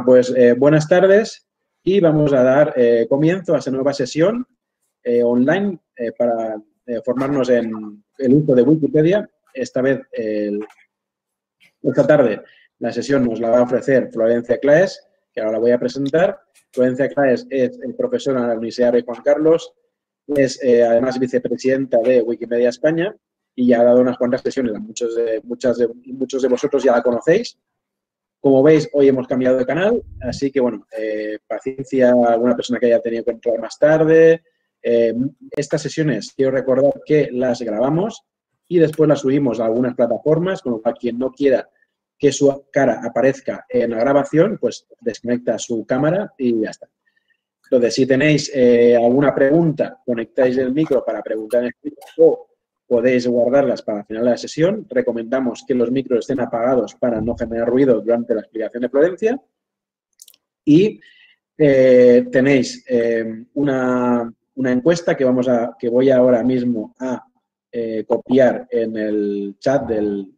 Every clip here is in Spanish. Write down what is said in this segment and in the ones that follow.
Pues buenas tardes y vamos a dar comienzo a esta nueva sesión online para formarnos en el uso de Wikipedia. Esta vez, esta tarde, la sesión nos la va a ofrecer Florencia Claes, que ahora la voy a presentar. Florencia Claes es profesora en la Universidad Rey Juan Carlos, es además vicepresidenta de Wikimedia España y ya ha dado unas cuantas sesiones. Muchos de vosotros ya la conocéis. Como veis, hoy hemos cambiado de canal, así que, bueno, paciencia a alguna persona que haya tenido que entrar más tarde. Estas sesiones, quiero recordar que las grabamos y después las subimos a algunas plataformas, como para quien no quiera que su cara aparezca en la grabación, pues desconecta su cámara y ya está. Entonces, si tenéis alguna pregunta, conectáis el micro para preguntar en el micro o podéis guardarlas para el final de la sesión. Recomendamos que los micros estén apagados para no generar ruido durante la explicación de Florencia. Y tenéis una encuesta que voy ahora mismo a copiar en el chat del...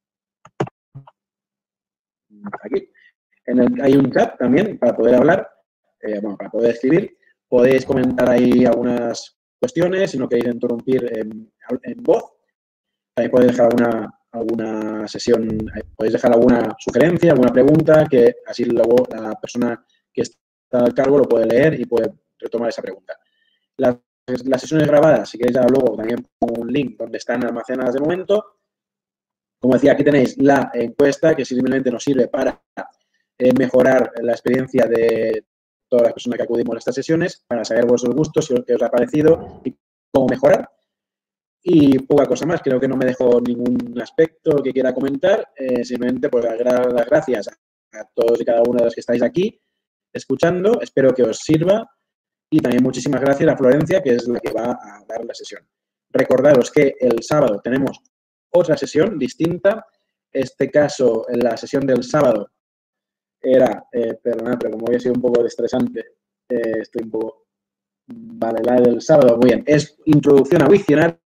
Aquí. Hay un chat también para poder hablar, para poder escribir. Podéis comentar ahí algunas cuestiones, si no queréis interrumpir en voz. También podéis dejar alguna sesión, podéis dejar alguna sugerencia, alguna pregunta, que así luego la persona que está al cargo lo puede leer y puede retomar esa pregunta. Las sesiones grabadas, si queréis luego también pongo un link donde están almacenadas de momento. Como decía, aquí tenéis la encuesta que simplemente nos sirve para mejorar la experiencia de todas las personas que acudimos a estas sesiones, para saber vuestros gustos, qué os ha parecido y cómo mejorar. Y poca cosa más, creo que no me dejo ningún aspecto que quiera comentar, simplemente pues dar las gracias a todos y cada uno de los que estáis aquí escuchando, espero que os sirva y también muchísimas gracias a Florencia, que es la que va a dar la sesión. Recordaros que el sábado tenemos otra sesión distinta, este caso, en la sesión del sábado era, perdonad, pero como hoy ha sido un poco estresante, estoy un poco... Vale, la del sábado, muy bien, es Introducción a Wikcionario.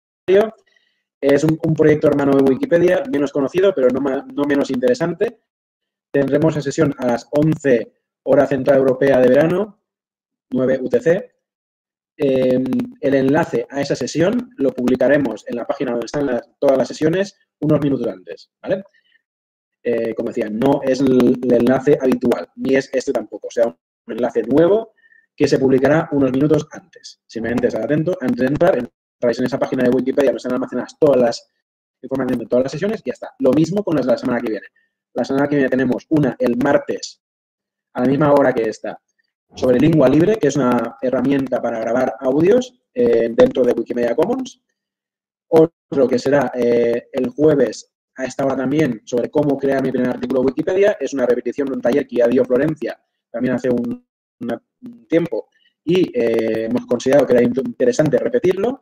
Es un proyecto hermano de Wikipedia, menos conocido, pero no menos interesante. Tendremos la sesión a las 11 hora central europea de verano, 9 UTC. El enlace a esa sesión lo publicaremos en la página donde están todas las sesiones unos minutos antes, ¿vale? Como decía, no es el enlace habitual, ni es este tampoco. O sea, un enlace nuevo que se publicará unos minutos antes. Simplemente estar atento, antes de entrar, entráis en esa página de Wikipedia, donde están almacenadas todas las informaciones de todas las sesiones y ya está. Lo mismo con las de la semana que viene. La semana que viene tenemos una el martes a la misma hora que esta sobre Lingua Libre, que es una herramienta para grabar audios dentro de Wikimedia Commons. Otro que será el jueves a esta hora también sobre cómo crear mi primer artículo de Wikipedia. Es una repetición de un taller que ya dio Florencia también hace un tiempo y hemos considerado que era interesante repetirlo.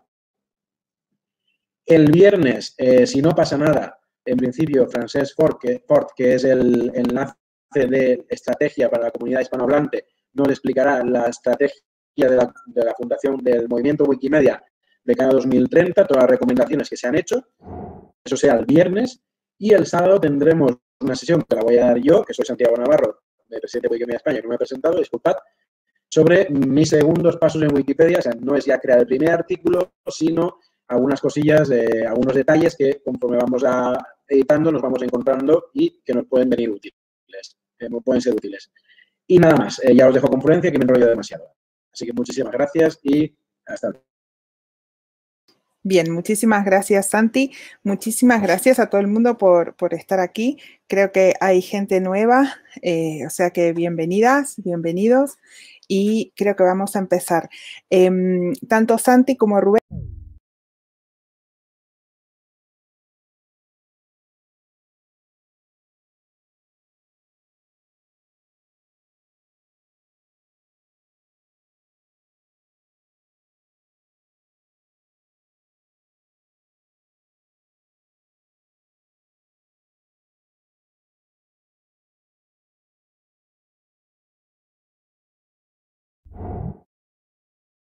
El viernes, si no pasa nada, en principio, Francesc Fort, que es el enlace de estrategia para la comunidad hispanohablante, nos explicará la estrategia de la fundación del movimiento Wikimedia de cara a 2030, todas las recomendaciones que se han hecho. Eso será el viernes. Y el sábado tendremos una sesión que la voy a dar yo, que soy Santiago Navarro, presidente de Wikimedia España, que no me he presentado, disculpad, sobre mis segundos pasos en Wikipedia. O sea, no es ya crear el primer artículo, sino algunas cosillas, algunos detalles que conforme vamos editando nos vamos encontrando y que nos pueden venir útiles, pueden ser útiles. Y nada más, ya os dejo con Florencia, que me enrollo demasiado. Así que muchísimas gracias y hasta luego. Bien, muchísimas gracias, Santi. Muchísimas gracias a todo el mundo por estar aquí. Creo que hay gente nueva, o sea que bienvenidas, bienvenidos. Y creo que vamos a empezar. Tanto Santi como Rubén.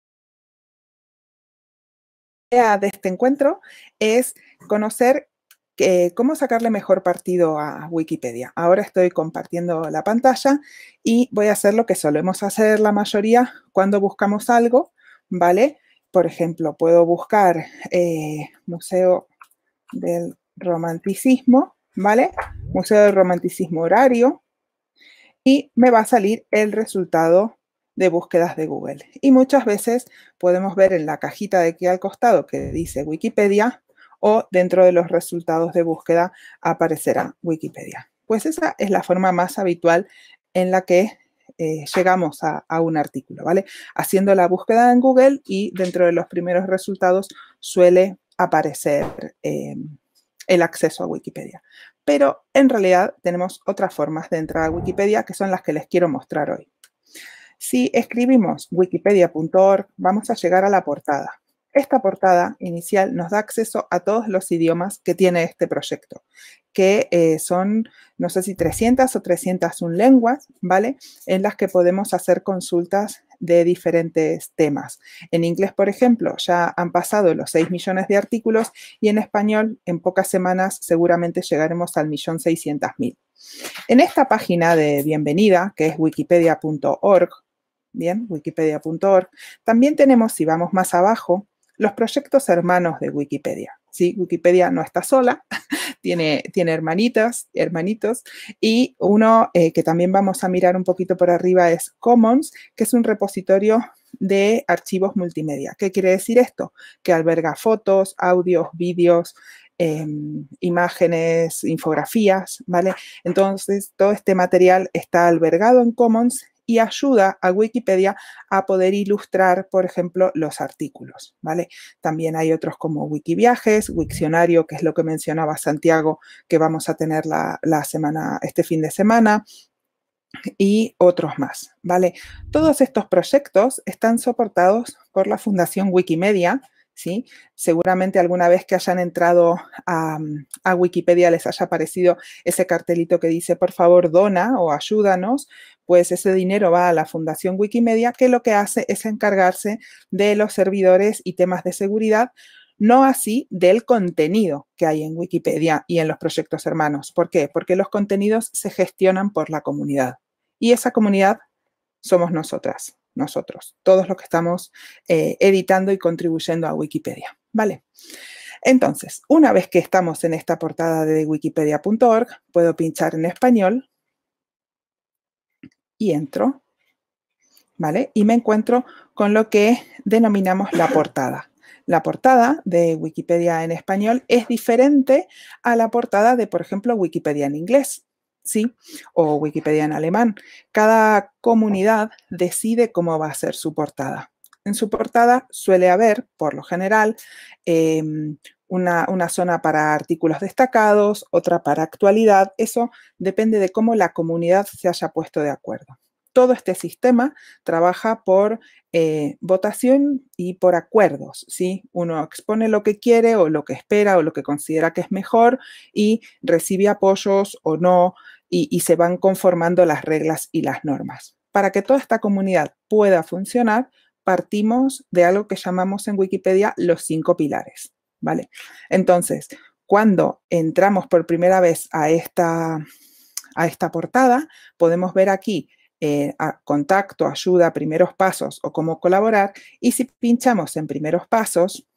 La idea de este encuentro es conocer ¿Cómo sacarle mejor partido a Wikipedia? Ahora estoy compartiendo la pantalla y voy a hacer lo que solemos hacer la mayoría cuando buscamos algo, ¿vale? Por ejemplo, puedo buscar Museo del Romanticismo, ¿vale? Museo del Romanticismo horario y me va a salir el resultado de búsquedas de Google. Y muchas veces podemos ver en la cajita de aquí al costado que dice Wikipedia o dentro de los resultados de búsqueda aparecerá Wikipedia. Pues esa es la forma más habitual en la que llegamos a un artículo, ¿vale? Haciendo la búsqueda en Google y dentro de los primeros resultados suele aparecer el acceso a Wikipedia. Pero en realidad tenemos otras formas de entrar a Wikipedia que son las que les quiero mostrar hoy. Si escribimos wikipedia.org, vamos a llegar a la portada. Esta portada inicial nos da acceso a todos los idiomas que tiene este proyecto, que son, no sé si 300 o 301 lenguas, ¿vale? En las que podemos hacer consultas de diferentes temas. En inglés, por ejemplo, ya han pasado los 6 millones de artículos y en español, en pocas semanas, seguramente llegaremos al 1.600.000. En esta página de bienvenida, que es wikipedia.org, bien, wikipedia.org, también tenemos, si vamos más abajo, los proyectos hermanos de Wikipedia. ¿Sí? Wikipedia no está sola, tiene hermanitos, y uno que también vamos a mirar un poquito por arriba es Commons, que es un repositorio de archivos multimedia. ¿Qué quiere decir esto? Que alberga fotos, audios, vídeos, imágenes, infografías, ¿vale? Entonces, todo este material está albergado en Commons y ayuda a Wikipedia a poder ilustrar, por ejemplo, los artículos, ¿vale? También hay otros como Wikiviajes, Wikcionario, que es lo que mencionaba Santiago, que vamos a tener este fin de semana, y otros más, ¿vale? Todos estos proyectos están soportados por la Fundación Wikimedia, ¿sí? Seguramente alguna vez que hayan entrado a Wikipedia les haya aparecido ese cartelito que dice, por favor, dona o ayúdanos, pues ese dinero va a la Fundación Wikimedia, que lo que hace es encargarse de los servidores y temas de seguridad, no así del contenido que hay en Wikipedia y en los proyectos hermanos. ¿Por qué? Porque los contenidos se gestionan por la comunidad. Y esa comunidad somos nosotros, todos los que estamos editando y contribuyendo a Wikipedia, ¿vale? Entonces, una vez que estamos en esta portada de wikipedia.org, puedo pinchar en español y entro, ¿vale? Y me encuentro con lo que denominamos la portada. La portada de Wikipedia en español es diferente a la portada de, por ejemplo, Wikipedia en inglés, ¿sí? O Wikipedia en alemán. Cada comunidad decide cómo va a ser su portada. En su portada suele haber, por lo general, una zona para artículos destacados, otra para actualidad. Eso depende de cómo la comunidad se haya puesto de acuerdo. Todo este sistema trabaja por votación y por acuerdos, ¿sí? Uno expone lo que quiere o lo que espera o lo que considera que es mejor y recibe apoyos o no y se van conformando las reglas y las normas. Para que toda esta comunidad pueda funcionar, partimos de algo que llamamos en Wikipedia los 5 pilares, ¿vale? Entonces, cuando entramos por primera vez a esta portada, podemos ver aquí contacto, ayuda, primeros pasos o cómo colaborar. Y si pinchamos en primeros pasos,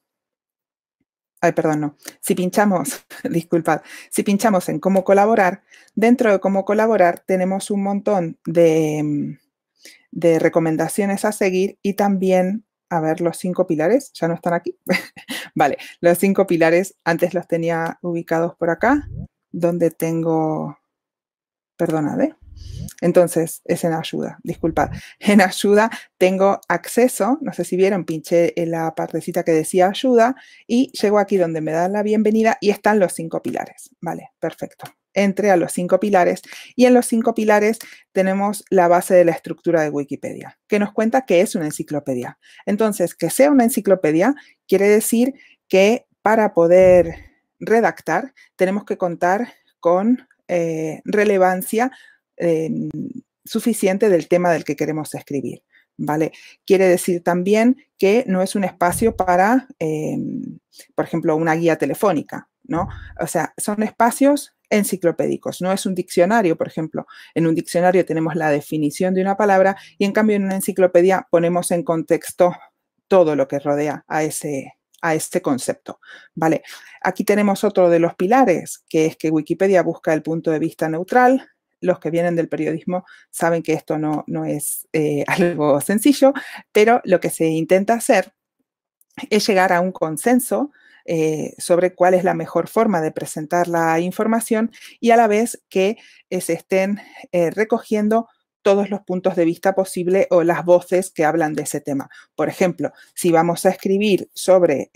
si pinchamos, disculpad, si pinchamos en cómo colaborar, dentro de cómo colaborar tenemos un montón de recomendaciones a seguir y también, a ver, los 5 pilares, ¿ya no están aquí? Vale, los 5 pilares antes los tenía ubicados por acá, donde tengo, perdonad, entonces, es en ayuda, disculpad. En ayuda tengo acceso, no sé si vieron, pinché en la partecita que decía ayuda y llego aquí donde me dan la bienvenida y están los 5 pilares. Vale, perfecto. Entré a los 5 pilares y en los 5 pilares tenemos la base de la estructura de Wikipedia, que nos cuenta que es una enciclopedia. Entonces, que sea una enciclopedia quiere decir que para poder redactar tenemos que contar con relevancia suficiente del tema del que queremos escribir, ¿vale? Quiere decir también que no es un espacio para, por ejemplo, una guía telefónica. ¿no? O sea, son espacios enciclopédicos, no es un diccionario, por ejemplo. En un diccionario tenemos la definición de una palabra y en cambio en una enciclopedia ponemos en contexto todo lo que rodea a ese concepto, ¿vale? Aquí tenemos otro de los pilares, que es que Wikipedia busca el punto de vista neutral. Los que vienen del periodismo saben que esto no es algo sencillo, pero lo que se intenta hacer es llegar a un consenso sobre cuál es la mejor forma de presentar la información y a la vez que se estén recogiendo todos los puntos de vista posibles o las voces que hablan de ese tema. Por ejemplo, si vamos a escribir sobre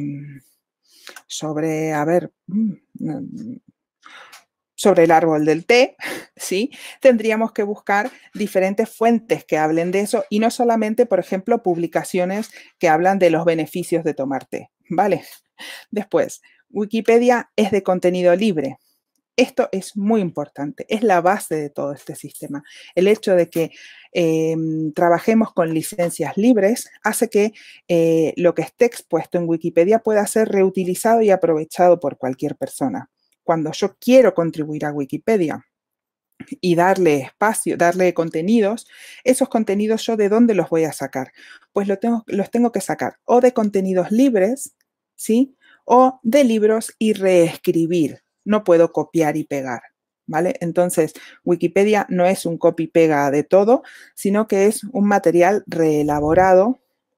el árbol del té, ¿sí? Tendríamos que buscar diferentes fuentes que hablen de eso y no solamente, por ejemplo, publicaciones que hablan de los beneficios de tomar té, ¿vale? Después, Wikipedia es de contenido libre. Esto es muy importante, es la base de todo este sistema. El hecho de que trabajemos con licencias libres hace que lo que esté expuesto en Wikipedia pueda ser reutilizado y aprovechado por cualquier persona. Cuando yo quiero contribuir a Wikipedia y darle espacio, darle contenidos, esos contenidos yo ¿de dónde los voy a sacar? Pues los tengo que sacar o de contenidos libres, ¿sí? O de libros y reescribir. No puedo copiar y pegar, ¿vale? Entonces, Wikipedia no es un copy-pega de todo, sino que es un material reelaborado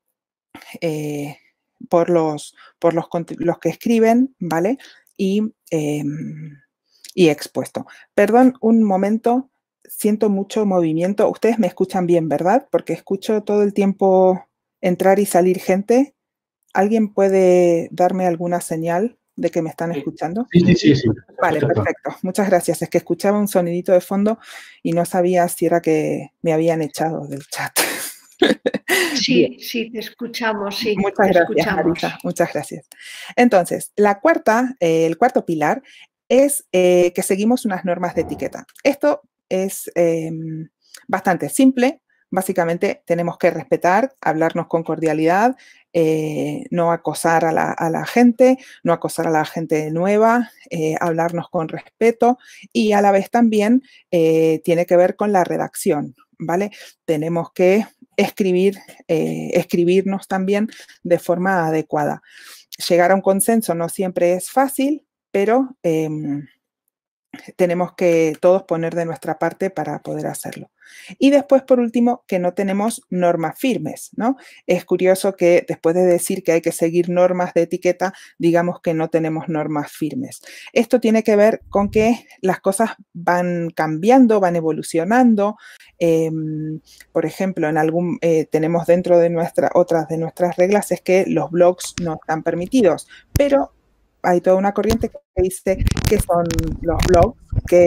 por los que escriben, ¿vale? Y expuesto. Perdón, un momento, siento mucho movimiento. Ustedes me escuchan bien, ¿verdad? Porque escucho todo el tiempo entrar y salir gente. ¿Alguien puede darme alguna señal de que me están escuchando? Sí. Vale, perfecto. Muchas gracias. Es que escuchaba un sonidito de fondo y no sabía si era que me habían echado del chat. Sí, sí, te escuchamos, sí. Muchas gracias, Marisa. Muchas gracias. Entonces, el cuarto pilar es que seguimos unas normas de etiqueta. Esto es bastante simple. Básicamente tenemos que respetar, hablarnos con cordialidad, no acosar a la gente, no acosar a la gente nueva, hablarnos con respeto y a la vez también tiene que ver con la redacción, ¿vale? Tenemos que escribirnos también de forma adecuada. Llegar a un consenso no siempre es fácil, pero tenemos que todos poner de nuestra parte para poder hacerlo. Y después, por último, que no tenemos normas firmes, ¿no? Es curioso que después de decir que hay que seguir normas de etiqueta, digamos que no tenemos normas firmes. Esto tiene que ver con que las cosas van cambiando, van evolucionando. Por ejemplo, tenemos dentro de otras de nuestras reglas es que los blogs no están permitidos, pero hay toda una corriente que dice que son los blogs,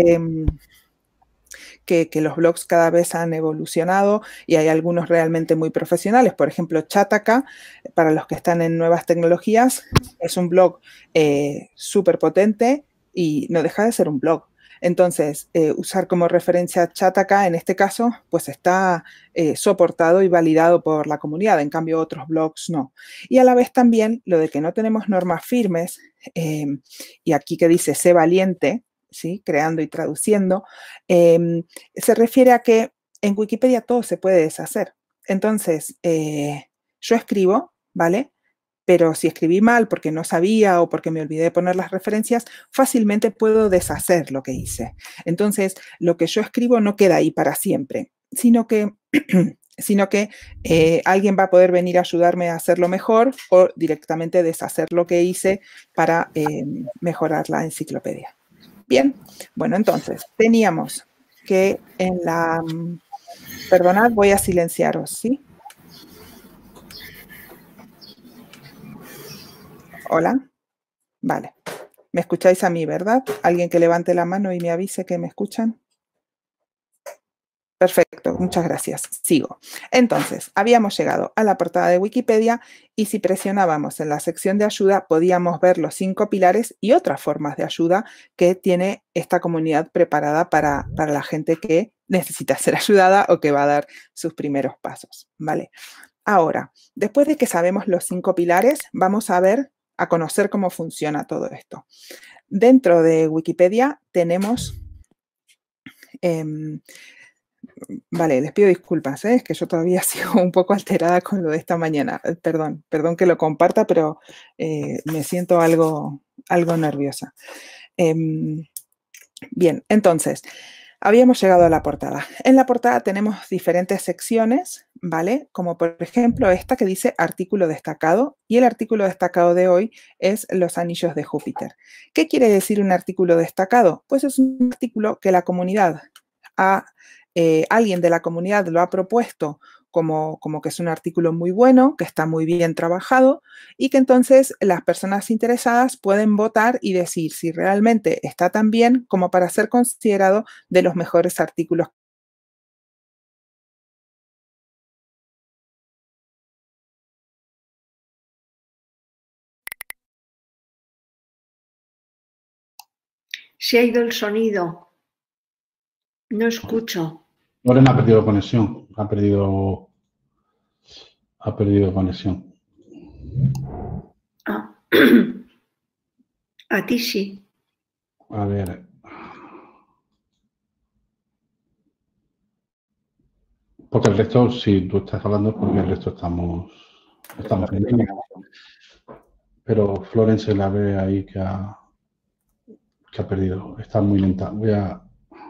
que los blogs cada vez han evolucionado y hay algunos realmente muy profesionales. Por ejemplo, Chataka, para los que están en nuevas tecnologías, es un blog súper potente y no deja de ser un blog. Entonces, usar como referencia Chataka, en este caso, pues está soportado y validado por la comunidad, en cambio otros blogs no. Y a la vez también lo de que no tenemos normas firmes, y aquí que dice sé valiente, ¿sí? Creando y traduciendo, se refiere a que en Wikipedia todo se puede deshacer. Entonces, yo escribo, ¿vale? Pero si escribí mal porque no sabía o porque me olvidé de poner las referencias, fácilmente puedo deshacer lo que hice. Entonces, lo que yo escribo no queda ahí para siempre, sino que alguien va a poder venir a ayudarme a hacerlo mejor o directamente deshacer lo que hice para mejorar la enciclopedia. Bien, bueno, entonces, teníamos que perdonad, voy a silenciaros, ¿sí? Hola. Vale. ¿Me escucháis a mí, verdad? ¿Alguien que levante la mano y me avise que me escuchan? Perfecto, muchas gracias. Sigo. Entonces, habíamos llegado a la portada de Wikipedia y si presionábamos en la sección de ayuda podíamos ver los 5 pilares y otras formas de ayuda que tiene esta comunidad preparada para la gente que necesita ser ayudada o que va a dar sus primeros pasos, ¿vale? Ahora, después de que sabemos los 5 pilares, vamos a ver a conocer cómo funciona todo esto. Dentro de Wikipedia tenemos... vale, les pido disculpas, es que yo todavía sigo un poco alterada con lo de esta mañana. Perdón que lo comparta, pero me siento algo nerviosa. Bien, entonces, habíamos llegado a la portada. En la portada tenemos diferentes secciones, ¿vale? Como por ejemplo esta que dice artículo destacado, y el artículo destacado de hoy es los anillos de Júpiter. ¿Qué quiere decir un artículo destacado? Pues es un artículo que la comunidad alguien de la comunidad lo ha propuesto como que es un artículo muy bueno, que está muy bien trabajado y que entonces las personas interesadas pueden votar y decir si realmente está tan bien como para ser considerado de los mejores artículos. Se ha ido el sonido. No escucho. Lorena ha perdido conexión. Ha perdido conexión. Ah. A ti sí. A ver. Porque el resto, si tú estás hablando, porque el resto estamos viendo. Pero Florence la ve ahí que ha perdido. Está muy lenta. Voy a...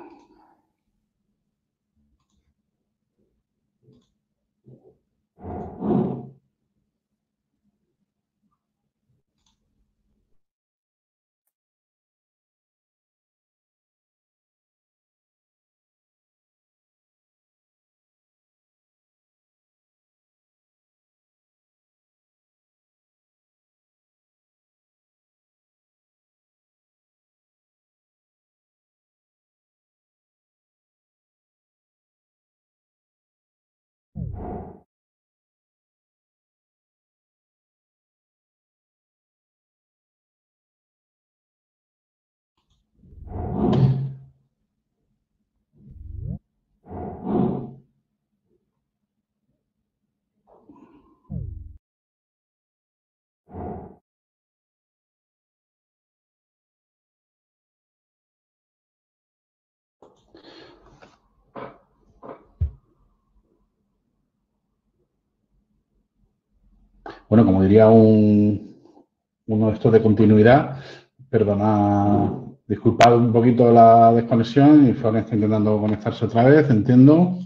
Bueno, como diría uno de estos de continuidad, disculpad un poquito la desconexión y Florence está intentando conectarse otra vez, entiendo.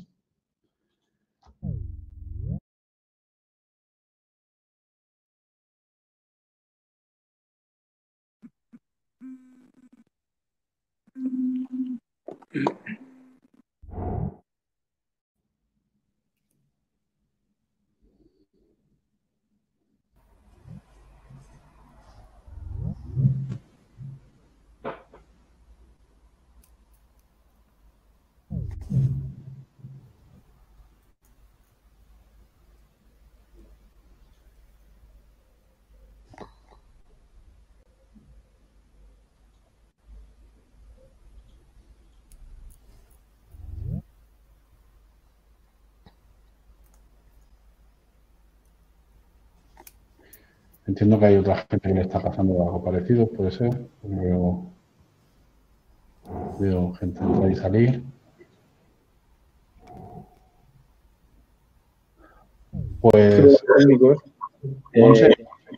Entiendo que hay otra gente que le está pasando algo parecido, puede ser. Veo gente entrar y salir. Pues... no sé.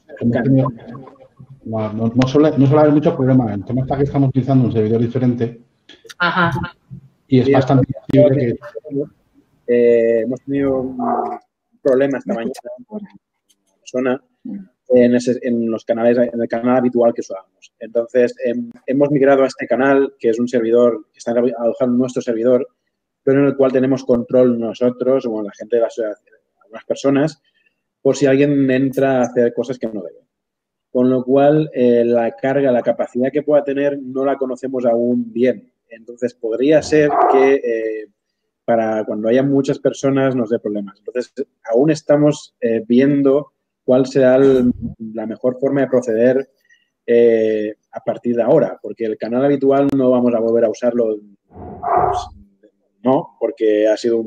No suele haber muchos problemas. El tema está que estamos utilizando un servidor diferente. Ajá. Y es bastante posible que... hemos tenido un problema esta mañana con una persona en los canales, en el canal habitual que usamos. Entonces, hemos migrado a este canal, que es un servidor que está alojando nuestro servidor, pero en el cual tenemos control nosotros, o la gente de la sociedad, algunas personas, por si alguien entra a hacer cosas que no debe. Con lo cual, la carga, la capacidad que pueda tener, no la conocemos aún bien. Entonces, podría ser que para cuando haya muchas personas nos dé problemas. Entonces, aún estamos viendo cuál será la mejor forma de proceder a partir de ahora, porque el canal habitual no vamos a volver a usarlo, pues, no, porque ha sido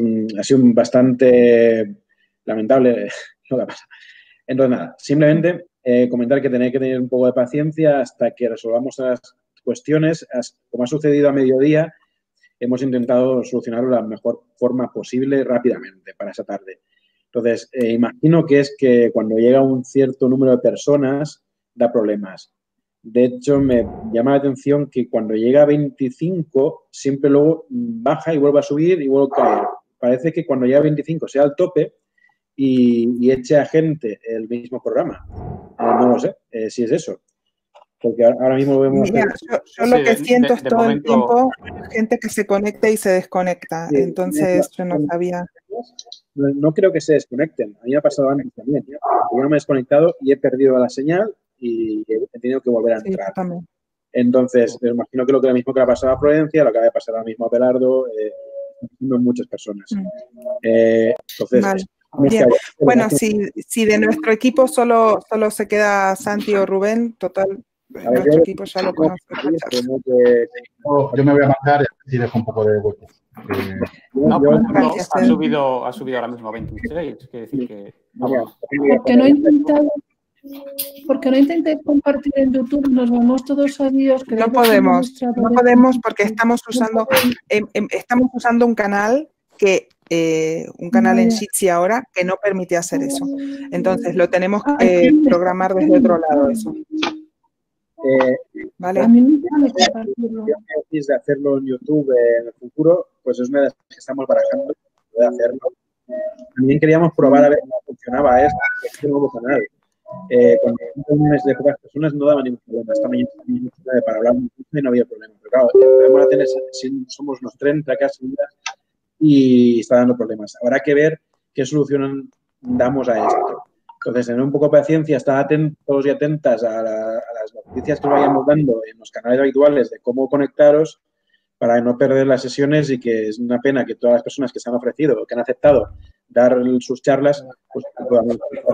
bastante lamentable lo que pasa. Entonces, nada, simplemente comentar que tenéis que tener un poco de paciencia hasta que resolvamos las cuestiones. Como ha sucedido a mediodía, hemos intentado solucionarlo de la mejor forma posible rápidamente para esa tarde. Entonces, imagino que es que cuando llega un cierto número de personas da problemas. De hecho, me llama la atención que cuando llega a 25, siempre luego baja y vuelve a subir y vuelve a caer. Parece que cuando llega a 25 sea el tope y eche a gente el mismo programa. No lo sé si es eso. Porque ahora mismo vemos... Mira, yo lo que siento es todo el tiempo gente que se conecta y se desconecta. Sí, entonces yo no sabía... No creo que se desconecten. A mí me ha pasado antes también. Yo no me he desconectado y he perdido la señal y he tenido que volver a entrar. Sí, también. Entonces, me imagino que lo mismo que le ha pasado a Florencia, lo que va a pasar ahora mismo a Belardo, muchas personas. Entonces, vale. Bien. Bueno, si de nuestro equipo solo se queda Santi o Rubén, total, nuestro equipo ya lo conoce. Yo me voy a marcar y dejo un poco de hueco. No, por ejemplo, ha subido ahora mismo a 26. Quiere decir que... Porque no intenté compartir en YouTube, nos vamos todos a Dios. No podemos porque estamos usando un canal en Jitsi ahora que no permite hacer eso. Entonces lo tenemos que programar desde otro lado eso. ¿Vale? A mí me gusta de hacerlo en YouTube en el futuro, pues es una de las que estamos barajando de hacerlo. También queríamos probar a ver cómo funcionaba este nuevo canal. Con un mes de pocas personas no daba ningún problema. Esta mañana para hablar y no había problema. Pero claro, podemos tener, somos unos 30 casi y está dando problemas. Habrá que ver qué solución damos a esto. Entonces, tener un poco de paciencia, estar atentos y atentas a las noticias que os vayamos dando en los canales habituales de cómo conectaros para no perder las sesiones y que es una pena que todas las personas que se han ofrecido o que han aceptado dar sus charlas, pues podamos.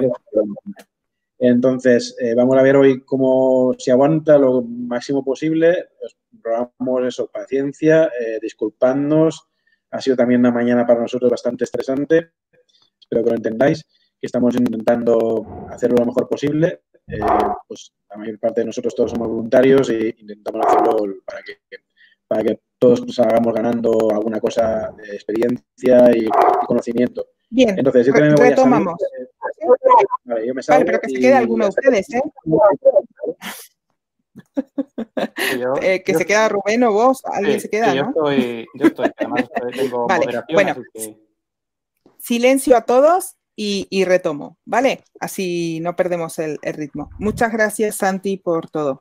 Entonces, vamos a ver hoy cómo se aguanta lo máximo posible. Pues, rogamos eso, paciencia, disculpadnos. Ha sido también una mañana para nosotros bastante estresante. Espero que lo entendáis, que estamos intentando hacerlo lo mejor posible. Pues la mayor parte de nosotros todos somos voluntarios e intentamos hacerlo para que todos salgamos ganando alguna cosa de experiencia y conocimiento. Bien, entonces, yo también me voy retomamos. A salir. Vale, yo me salgo pero que se quede alguno de ustedes, ¿eh? Se queda Rubén o vos, alguien se queda, ¿no? Yo estoy, además tengo vale, moderación, bueno, así que... Silencio a todos y retomo, ¿vale? Así no perdemos el ritmo. Muchas gracias, Santi, por todo.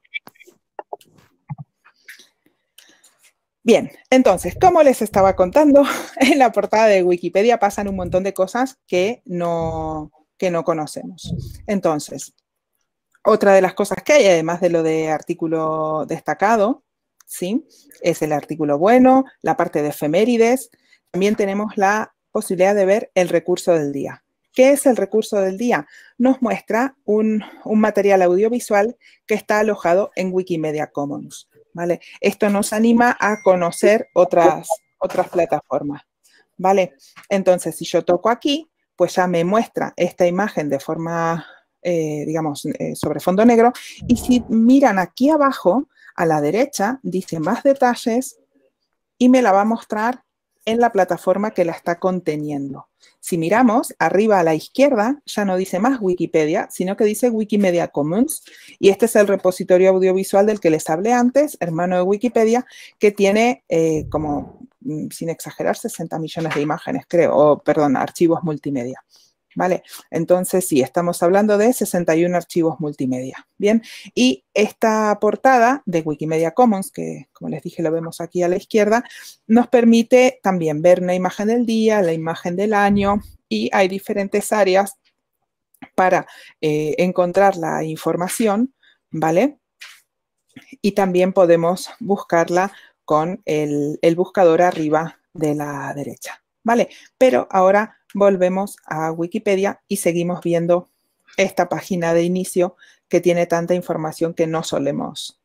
Bien, entonces, como les estaba contando, en la portada de Wikipedia pasan un montón de cosas que no conocemos. Entonces, otra de las cosas que hay, además de lo de artículo destacado, ¿sí? Es el artículo bueno, la parte de efemérides. También tenemos la posibilidad de ver el recurso del día. ¿Qué es el recurso del día? Nos muestra un material audiovisual que está alojado en Wikimedia Commons, ¿vale? Esto nos anima a conocer otras plataformas, ¿vale? Entonces, si yo toco aquí, pues ya me muestra esta imagen de forma, sobre fondo negro. Y si miran aquí abajo, a la derecha, dice más detalles y me la va a mostrar en la plataforma que la está conteniendo. Si miramos arriba a la izquierda, ya no dice más Wikipedia, sino que dice Wikimedia Commons. Y este es el repositorio audiovisual del que les hablé antes, hermano de Wikipedia, que tiene como, sin exagerar, 60 millones de imágenes, creo, archivos multimedia. ¿Vale? Entonces, sí, estamos hablando de 61 archivos multimedia. Bien, y esta portada de Wikimedia Commons, que como les dije lo vemos aquí a la izquierda, nos permite también ver una imagen del día, la imagen del año, y hay diferentes áreas para encontrar la información, ¿vale? Y también podemos buscarla con el buscador arriba de la derecha, ¿vale? Pero ahora volvemos a Wikipedia y seguimos viendo esta página de inicio que tiene tanta información que no solemos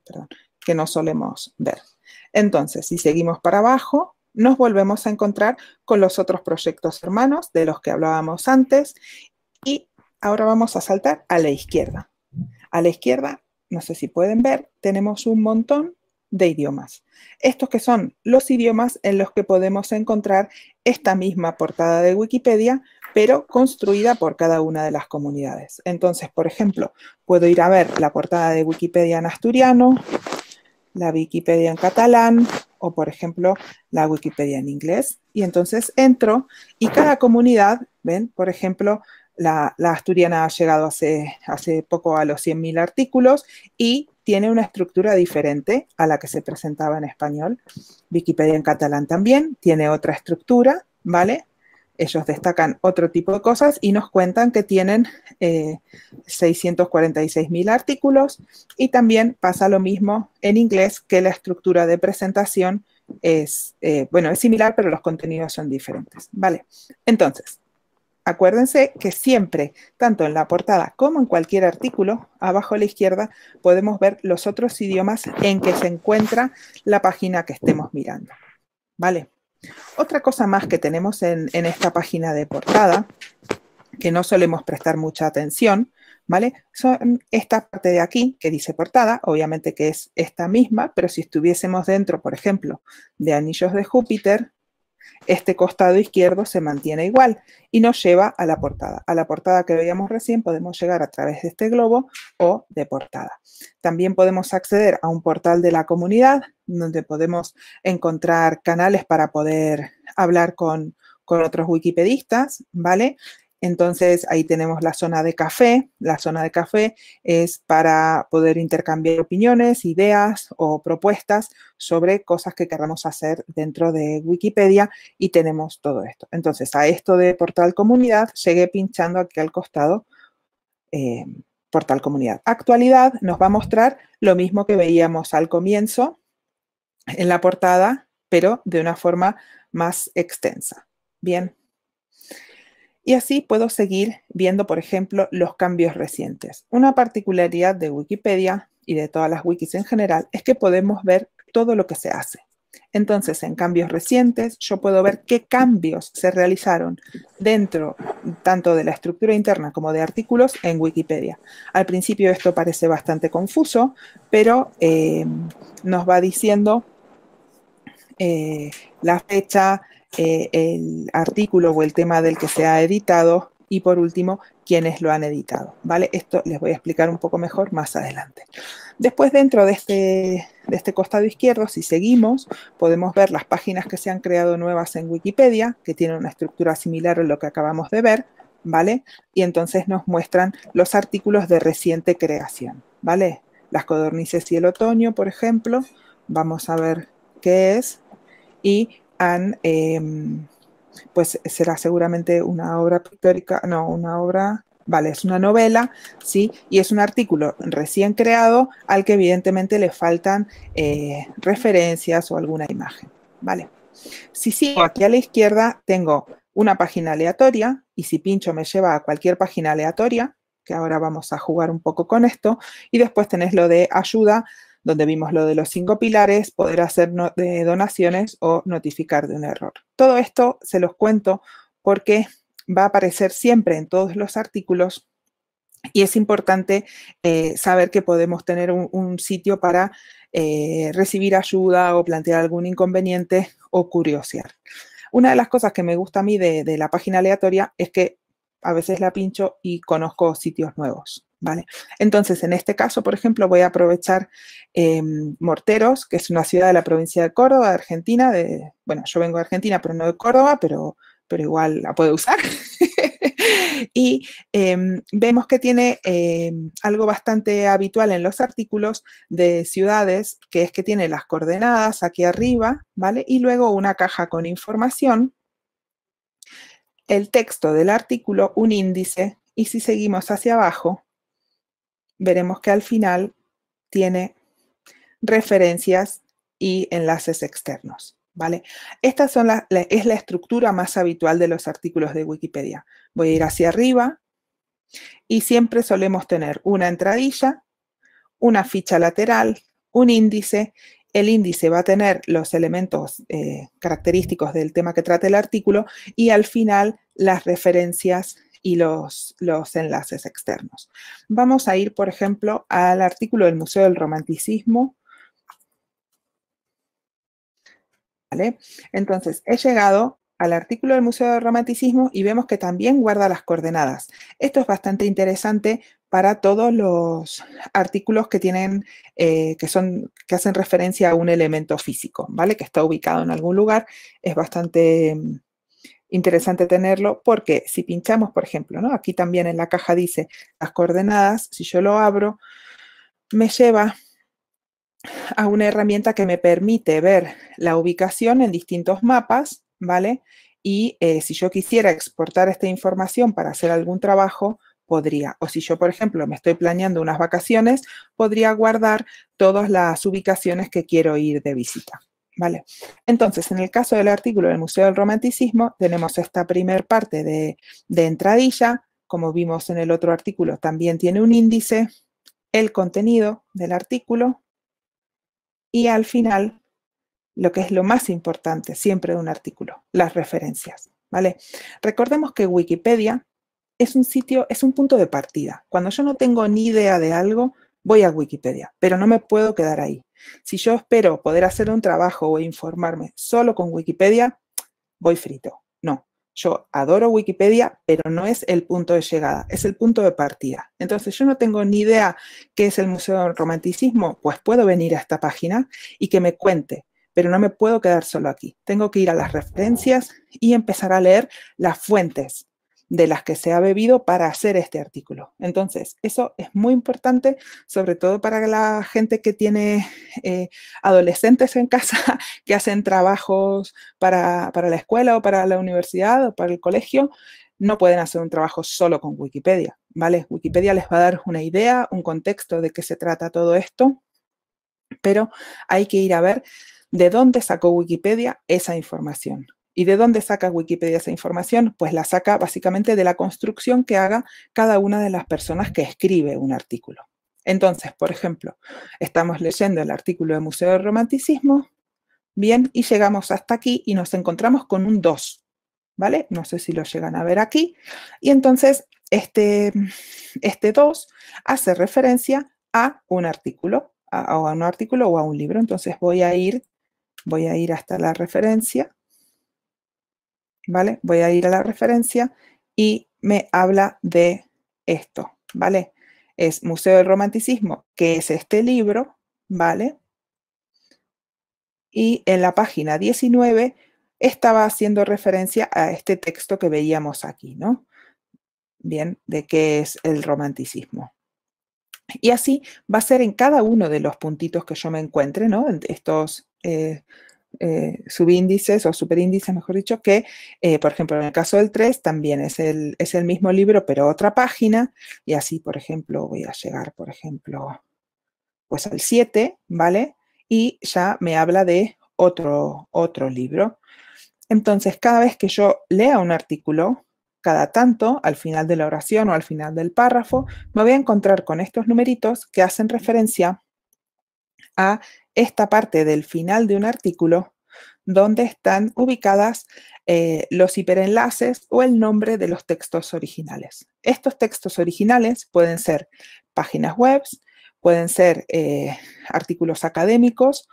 ver. Entonces, si seguimos para abajo, nos volvemos a encontrar con los otros proyectos hermanos de los que hablábamos antes y ahora vamos a saltar a la izquierda, A la izquierda, no sé si pueden ver, tenemos un montón de idiomas. Estos que son los idiomas en los que podemos encontrar esta misma portada de Wikipedia, pero construida por cada una de las comunidades. Entonces, por ejemplo, puedo ir a ver la portada de Wikipedia en asturiano, la Wikipedia en catalán o, por ejemplo, la Wikipedia en inglés. Y entonces entro y cada comunidad, ven, por ejemplo, la asturiana ha llegado hace poco a los 100.000 artículos y tiene una estructura diferente a la que se presentaba en español. Wikipedia en catalán también tiene otra estructura, ¿vale? Ellos destacan otro tipo de cosas y nos cuentan que tienen 646.000 artículos y también pasa lo mismo en inglés, que la estructura de presentación es, bueno, es similar, pero los contenidos son diferentes, ¿vale? Entonces, acuérdense que siempre, tanto en la portada como en cualquier artículo, abajo a la izquierda podemos ver los otros idiomas en que se encuentra la página que estemos mirando, ¿vale? Otra cosa más que tenemos en esta página de portada, que no solemos prestar mucha atención, ¿vale? Son esta parte de aquí que dice portada, obviamente que es esta misma, pero si estuviésemos dentro, por ejemplo, de Anillos de Júpiter, este costado izquierdo se mantiene igual y nos lleva a la portada. A la portada que veíamos recién podemos llegar a través de este globo o de portada. También podemos acceder a un portal de la comunidad donde podemos encontrar canales para poder hablar con otros wikipedistas, ¿vale? Entonces, ahí tenemos la zona de café. La zona de café es para poder intercambiar opiniones, ideas o propuestas sobre cosas que queramos hacer dentro de Wikipedia y tenemos todo esto. Entonces, a esto de portal comunidad, llegué pinchando aquí al costado portal comunidad. Actualidad nos va a mostrar lo mismo que veíamos al comienzo en la portada, pero de una forma más extensa. Bien. Y así puedo seguir viendo, por ejemplo, los cambios recientes. Una particularidad de Wikipedia y de todas las wikis en general es que podemos ver todo lo que se hace. Entonces, en cambios recientes, yo puedo ver qué cambios se realizaron dentro tanto de la estructura interna como de artículos en Wikipedia. Al principio esto parece bastante confuso, pero nos va diciendo la fecha, el artículo o el tema del que se ha editado y por último, quiénes lo han editado, ¿vale? Esto les voy a explicar un poco mejor más adelante. Después, dentro de este costado izquierdo, si seguimos, podemos ver las páginas que se han creado nuevas en Wikipedia, que tienen una estructura similar a lo que acabamos de ver, ¿vale? Y entonces nos muestran los artículos de reciente creación, ¿vale? Las codornices y el otoño, por ejemplo, vamos a ver qué es, y han, pues será seguramente una obra pictórica, no, una obra, vale, es una novela, ¿sí? Y es un artículo recién creado al que evidentemente le faltan referencias o alguna imagen, ¿vale? Si sigo aquí a la izquierda, tengo una página aleatoria y si pincho me lleva a cualquier página aleatoria, que ahora vamos a jugar un poco con esto, y después tenés lo de ayuda, donde vimos lo de los 5 pilares, poder hacer donaciones o notificar de un error. Todo esto se los cuento porque va a aparecer siempre en todos los artículos y es importante saber que podemos tener un sitio para recibir ayuda o plantear algún inconveniente o curiosear. Una de las cosas que me gusta a mí de la página aleatoria es que a veces la pincho y conozco sitios nuevos, ¿vale? Entonces, en este caso, por ejemplo, voy a aprovechar Morteros, que es una ciudad de la provincia de Córdoba, de Argentina. Bueno, yo vengo de Argentina, pero no de Córdoba, pero igual la puedo usar. Y vemos que tiene algo bastante habitual en los artículos de ciudades, que es que tiene las coordenadas aquí arriba, ¿vale? Y luego una caja con información, el texto del artículo, un índice, y si seguimos hacia abajo, veremos que al final tiene referencias y enlaces externos, ¿vale? Esta es la estructura más habitual de los artículos de Wikipedia. Voy a ir hacia arriba y siempre solemos tener una entradilla, una ficha lateral, un índice. El índice va a tener los elementos característicos del tema que trata el artículo y al final las referencias y los enlaces externos. Vamos a ir, por ejemplo, al artículo del Museo del Romanticismo. ¿Vale? Entonces, he llegado al artículo del Museo del Romanticismo y vemos que también guarda las coordenadas. Esto es bastante interesante para todos los artículos que tienen, que hacen referencia a un elemento físico, ¿vale? Que está ubicado en algún lugar. Es bastante interesante tenerlo porque si pinchamos, por ejemplo, ¿no? Aquí también en la caja dice las coordenadas. Si yo lo abro, me lleva a una herramienta que me permite ver la ubicación en distintos mapas, ¿vale? Y si yo quisiera exportar esta información para hacer algún trabajo, podría. O si yo, por ejemplo, me estoy planeando unas vacaciones, podría guardar todas las ubicaciones que quiero ir de visita, ¿vale? Entonces, en el caso del artículo del Museo del Romanticismo, tenemos esta primer parte de entradilla. Como vimos en el otro artículo, también tiene un índice, el contenido del artículo, y al final, lo que es lo más importante siempre de un artículo, las referencias, ¿vale? Recordemos que Wikipedia es un sitio, es un punto de partida. Cuando yo no tengo ni idea de algo, voy a Wikipedia, pero no me puedo quedar ahí. Si yo espero poder hacer un trabajo o informarme solo con Wikipedia, voy frito. No, yo adoro Wikipedia, pero no es el punto de llegada, es el punto de partida. Entonces, yo no tengo ni idea qué es el Museo del Romanticismo, pues puedo venir a esta página y que me cuente, pero no me puedo quedar solo aquí. Tengo que ir a las referencias y empezar a leer las fuentes de las que se ha bebido para hacer este artículo. Entonces, eso es muy importante, sobre todo para la gente que tiene adolescentes en casa, que hacen trabajos para la escuela o para la universidad o para el colegio. No pueden hacer un trabajo solo con Wikipedia, ¿vale? Wikipedia les va a dar una idea, un contexto de qué se trata todo esto, pero hay que ir a ver de dónde sacó Wikipedia esa información. ¿Y de dónde saca Wikipedia esa información? Pues la saca básicamente de la construcción que haga cada una de las personas que escribe un artículo. Entonces, por ejemplo, estamos leyendo el artículo del Museo del Romanticismo, bien, y llegamos hasta aquí y nos encontramos con un 2, ¿vale? No sé si lo llegan a ver aquí. Y entonces, este 2 hace referencia a un artículo, a un artículo o a un libro. Entonces voy a ir hasta la referencia, ¿vale? Voy a ir a la referencia y me habla de esto, ¿vale? Es Museo del Romanticismo, que es este libro, ¿vale? Y en la página 19 estaba haciendo referencia a este texto que veíamos aquí, ¿no? Bien, de qué es el romanticismo. Y así va a ser en cada uno de los puntitos que yo me encuentre, ¿no? En estos subíndices o superíndices, mejor dicho, que, por ejemplo, en el caso del 3 también es el mismo libro, pero otra página, y así, por ejemplo, voy a llegar, por ejemplo, pues al 7, ¿vale? Y ya me habla de otro libro. Entonces, cada vez que yo lea un artículo, cada tanto, al final de la oración o al final del párrafo, me voy a encontrar con estos numeritos que hacen referencia a esta parte del final de un artículo donde están ubicadas los hiperenlaces o el nombre de los textos originales. Estos textos originales pueden ser páginas web, pueden ser artículos académicos,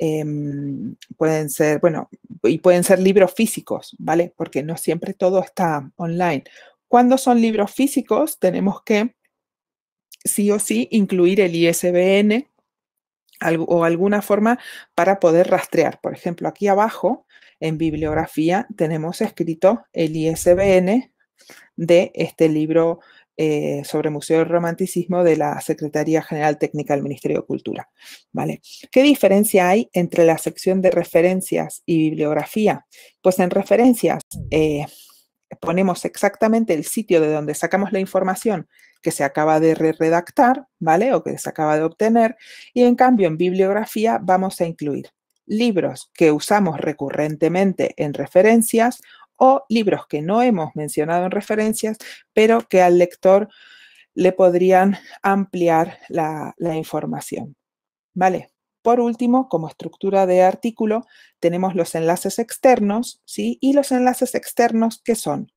pueden ser, bueno, y pueden ser libros físicos, ¿vale? Porque no siempre todo está online. Cuando son libros físicos, tenemos que sí o sí incluir el ISBN o alguna forma para poder rastrear. Por ejemplo, aquí abajo, en bibliografía, tenemos escrito el ISBN de este libro sobre Museo del Romanticismo de la Secretaría General Técnica del Ministerio de Cultura, ¿vale? ¿Qué diferencia hay entre la sección de referencias y bibliografía? Pues en referencias ponemos exactamente el sitio de donde sacamos la información que se acaba de redactar, ¿vale? O que se acaba de obtener. Y en cambio, en bibliografía vamos a incluir libros que usamos recurrentemente en referencias o libros que no hemos mencionado en referencias, pero que al lector le podrían ampliar la información, ¿vale? Por último, como estructura de artículo, tenemos los enlaces externos, ¿sí? Y los enlaces externos, ¿qué son?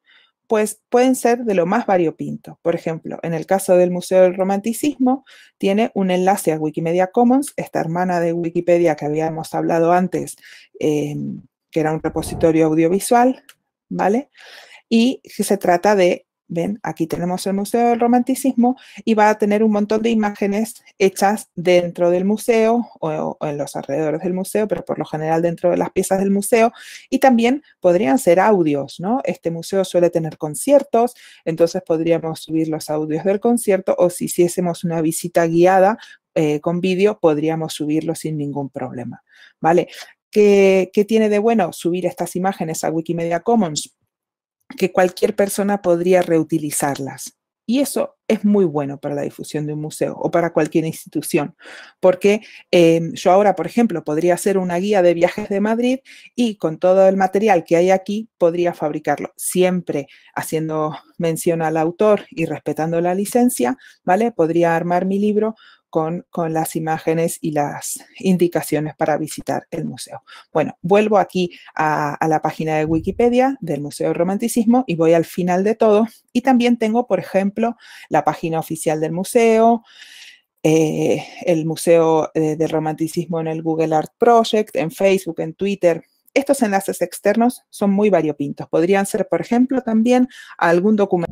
pues pueden ser de lo más variopinto. Por ejemplo, en el caso del Museo del Romanticismo, tiene un enlace a Wikimedia Commons, esta hermana de Wikipedia que habíamos hablado antes, que era un repositorio audiovisual, ¿vale? Y que se trata de, ven, aquí tenemos el Museo del Romanticismo y va a tener un montón de imágenes hechas dentro del museo o en los alrededores del museo, pero por lo general dentro de las piezas del museo, y también podrían ser audios, ¿no? Este museo suele tener conciertos, entonces podríamos subir los audios del concierto, o si hiciésemos una visita guiada con vídeo, podríamos subirlo sin ningún problema, ¿vale? ¿Qué tiene de bueno subir estas imágenes a Wikimedia Commons? Que cualquier persona podría reutilizarlas. Y eso es muy bueno para la difusión de un museo o para cualquier institución, porque yo ahora, por ejemplo, podría hacer una guía de viajes de Madrid y con todo el material que hay aquí podría fabricarlo, siempre haciendo mención al autor y respetando la licencia, ¿vale? Podría armar mi libro con las imágenes y las indicaciones para visitar el museo. Bueno, vuelvo aquí a la página de Wikipedia del Museo del Romanticismo y voy al final de todo. Y también tengo, por ejemplo, la página oficial del museo, el Museo del Romanticismo en el Google Art Project, en Facebook, en Twitter. Estos enlaces externos son muy variopintos. Podrían ser, por ejemplo, también algún documento.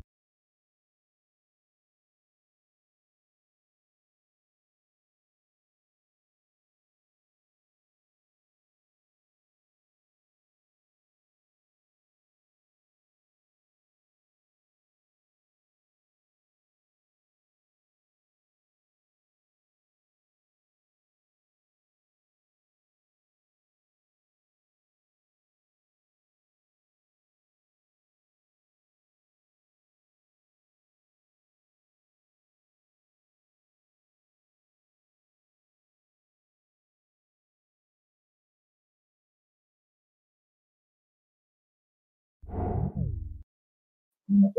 No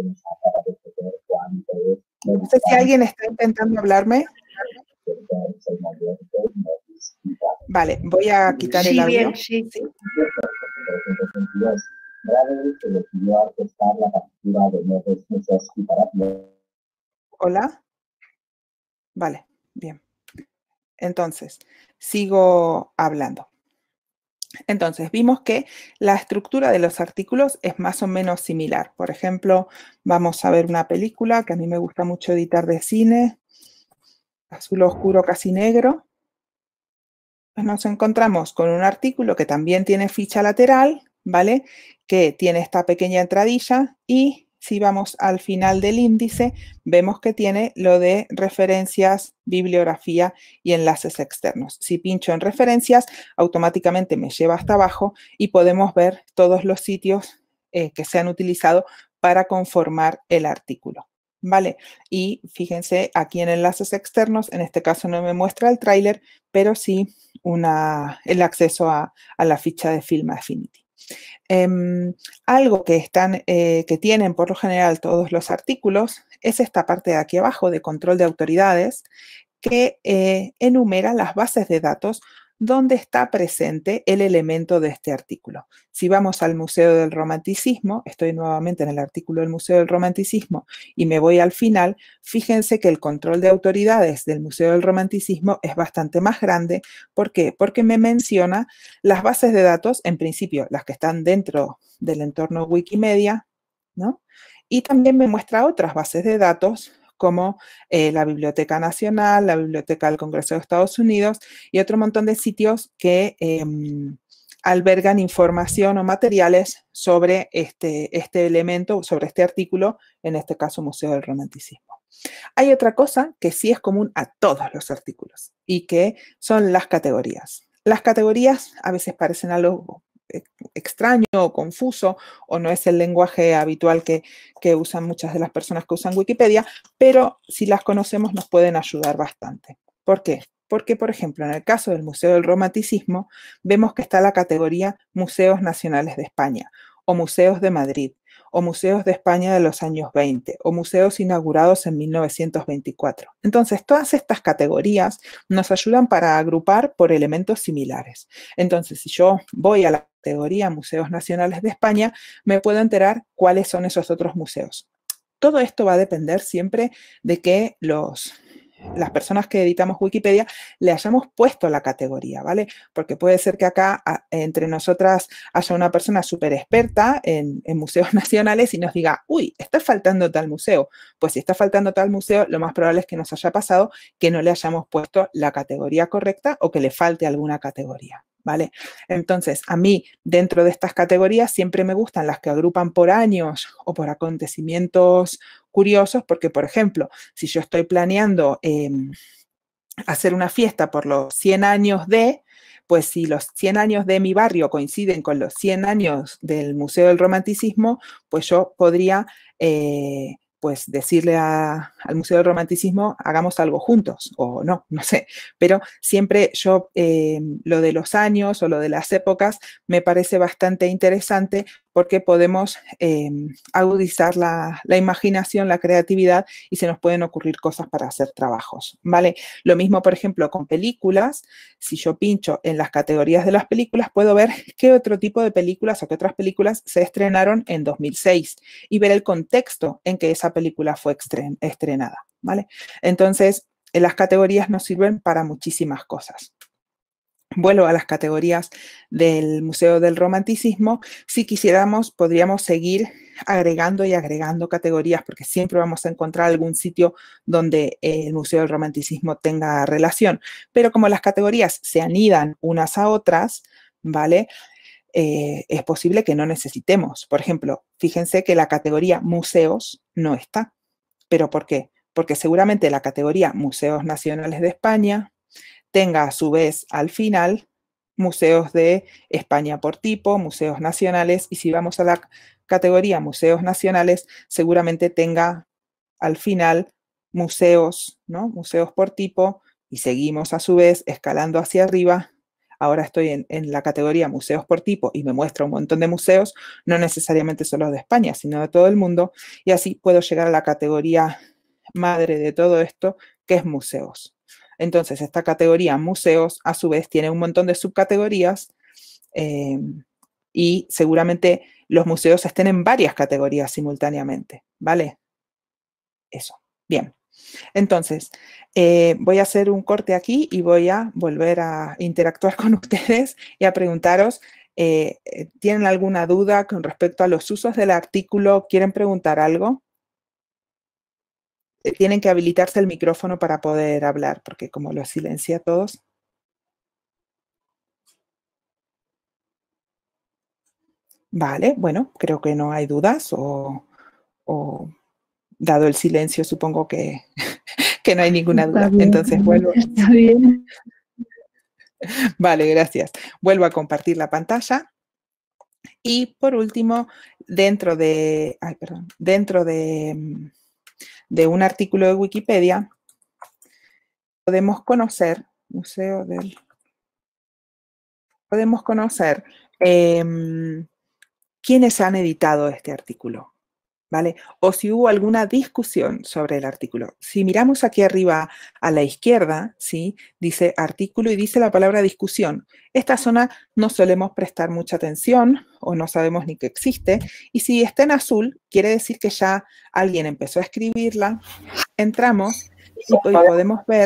sé si alguien está intentando hablarme. Vale, voy a quitar el audio. Bien, sí. ¿Sí? Hola. Vale, bien. Entonces, sigo hablando. Entonces, vimos que la estructura de los artículos es más o menos similar. Por ejemplo, vamos a ver una película que a mí me gusta mucho editar de cine, azul oscuro casi negro. Pues nos encontramos con un artículo que también tiene ficha lateral, ¿vale? Que tiene esta pequeña entradilla y si vamos al final del índice, vemos que tiene lo de referencias, bibliografía y enlaces externos. Si pincho en referencias, automáticamente me lleva hasta abajo y podemos ver todos los sitios que se han utilizado para conformar el artículo, ¿vale? Y fíjense, aquí en enlaces externos, en este caso no me muestra el tráiler, pero sí el acceso a la ficha de Film Affinity. Algo que tienen por lo general todos los artículos es esta parte de aquí abajo de control de autoridades que enumera las bases de datos donde está presente el elemento de este artículo. Si vamos al Museo del Romanticismo, estoy nuevamente en el artículo del Museo del Romanticismo y me voy al final, fíjense que el control de autoridades del Museo del Romanticismo es bastante más grande. ¿Por qué? Porque me menciona las bases de datos, en principio las que están dentro del entorno Wikimedia, ¿no? Y también me muestra otras bases de datos como la Biblioteca Nacional, la Biblioteca del Congreso de Estados Unidos y otro montón de sitios que albergan información o materiales sobre este elemento, sobre este artículo, en este caso Museo del Romanticismo. Hay otra cosa que sí es común a todos los artículos y que son las categorías. Las categorías a veces parecen algo extraño o confuso o no es el lenguaje habitual que usan muchas de las personas que usan Wikipedia, pero si las conocemos nos pueden ayudar bastante. ¿Por qué? Porque, por ejemplo, en el caso del Museo del Romanticismo, vemos que está la categoría Museos Nacionales de España o Museos de Madrid o museos de España de los años 20, o museos inaugurados en 1924. Entonces, todas estas categorías nos ayudan para agrupar por elementos similares. Entonces, si yo voy a la categoría Museos Nacionales de España, me puedo enterar cuáles son esos otros museos. Todo esto va a depender siempre de que las personas que editamos Wikipedia le hayamos puesto la categoría, ¿vale? Porque puede ser que acá entre nosotras haya una persona súper experta en museos nacionales y nos diga, uy, está faltando tal museo. Pues si está faltando tal museo, lo más probable es que nos haya pasado que no le hayamos puesto la categoría correcta o que le falte alguna categoría, ¿vale? Entonces, a mí, dentro de estas categorías, siempre me gustan las que agrupan por años o por acontecimientos curiosos, porque, por ejemplo, si yo estoy planeando hacer una fiesta por los 100 años pues si los 100 años de mi barrio coinciden con los 100 años del Museo del Romanticismo, pues yo podría pues decirle al Museo del Romanticismo, hagamos algo juntos, o no, no sé. Pero siempre yo, lo de los años o lo de las épocas, me parece bastante interesante porque podemos agudizar la imaginación, la creatividad, y se nos pueden ocurrir cosas para hacer trabajos, ¿vale? Lo mismo, por ejemplo, con películas. Si yo pincho en las categorías de las películas, puedo ver qué otro tipo de películas o qué otras películas se estrenaron en 2006 y ver el contexto en que esa película fue estrenada, ¿vale? Entonces, las categorías nos sirven para muchísimas cosas. Vuelvo a las categorías del Museo del Romanticismo. Si quisiéramos, podríamos seguir agregando y agregando categorías, porque siempre vamos a encontrar algún sitio donde el Museo del Romanticismo tenga relación. Pero como las categorías se anidan unas a otras, ¿vale? Es posible que no necesitemos. Por ejemplo, fíjense que la categoría museos no está. ¿Pero por qué? Porque seguramente la categoría Museos Nacionales de España tenga a su vez al final museos de España por tipo, museos nacionales, y si vamos a la categoría museos nacionales, seguramente tenga al final museos, ¿no? Museos por tipo, y seguimos a su vez escalando hacia arriba. Ahora estoy en la categoría museos por tipo y me muestra un montón de museos, no necesariamente solo de España, sino de todo el mundo, y así puedo llegar a la categoría madre de todo esto, que es museos. Entonces, esta categoría museos, a su vez, tiene un montón de subcategorías y seguramente los museos estén en varias categorías simultáneamente, ¿vale? Eso. Bien. Entonces, voy a hacer un corte aquí y voy a volver a interactuar con ustedes y a preguntaros, ¿tienen alguna duda con respecto a los usos del artículo? ¿Quieren preguntar algo? Tienen que habilitarse el micrófono para poder hablar, porque como lo silencia a todos. Vale, bueno, creo que no hay dudas o dado el silencio, supongo que, que no hay ninguna duda. Entonces vuelvo. Está bien. Vale, gracias. Vuelvo a compartir la pantalla. Y por último, dentro de un artículo de Wikipedia, podemos conocer, quiénes han editado este artículo, ¿vale? O si hubo alguna discusión sobre el artículo. Si miramos aquí arriba a la izquierda, ¿sí? Dice artículo y dice la palabra discusión. Esta zona no solemos prestar mucha atención o no sabemos ni que existe. Y si está en azul, quiere decir que ya alguien empezó a escribirla. Entramos y podemos ver.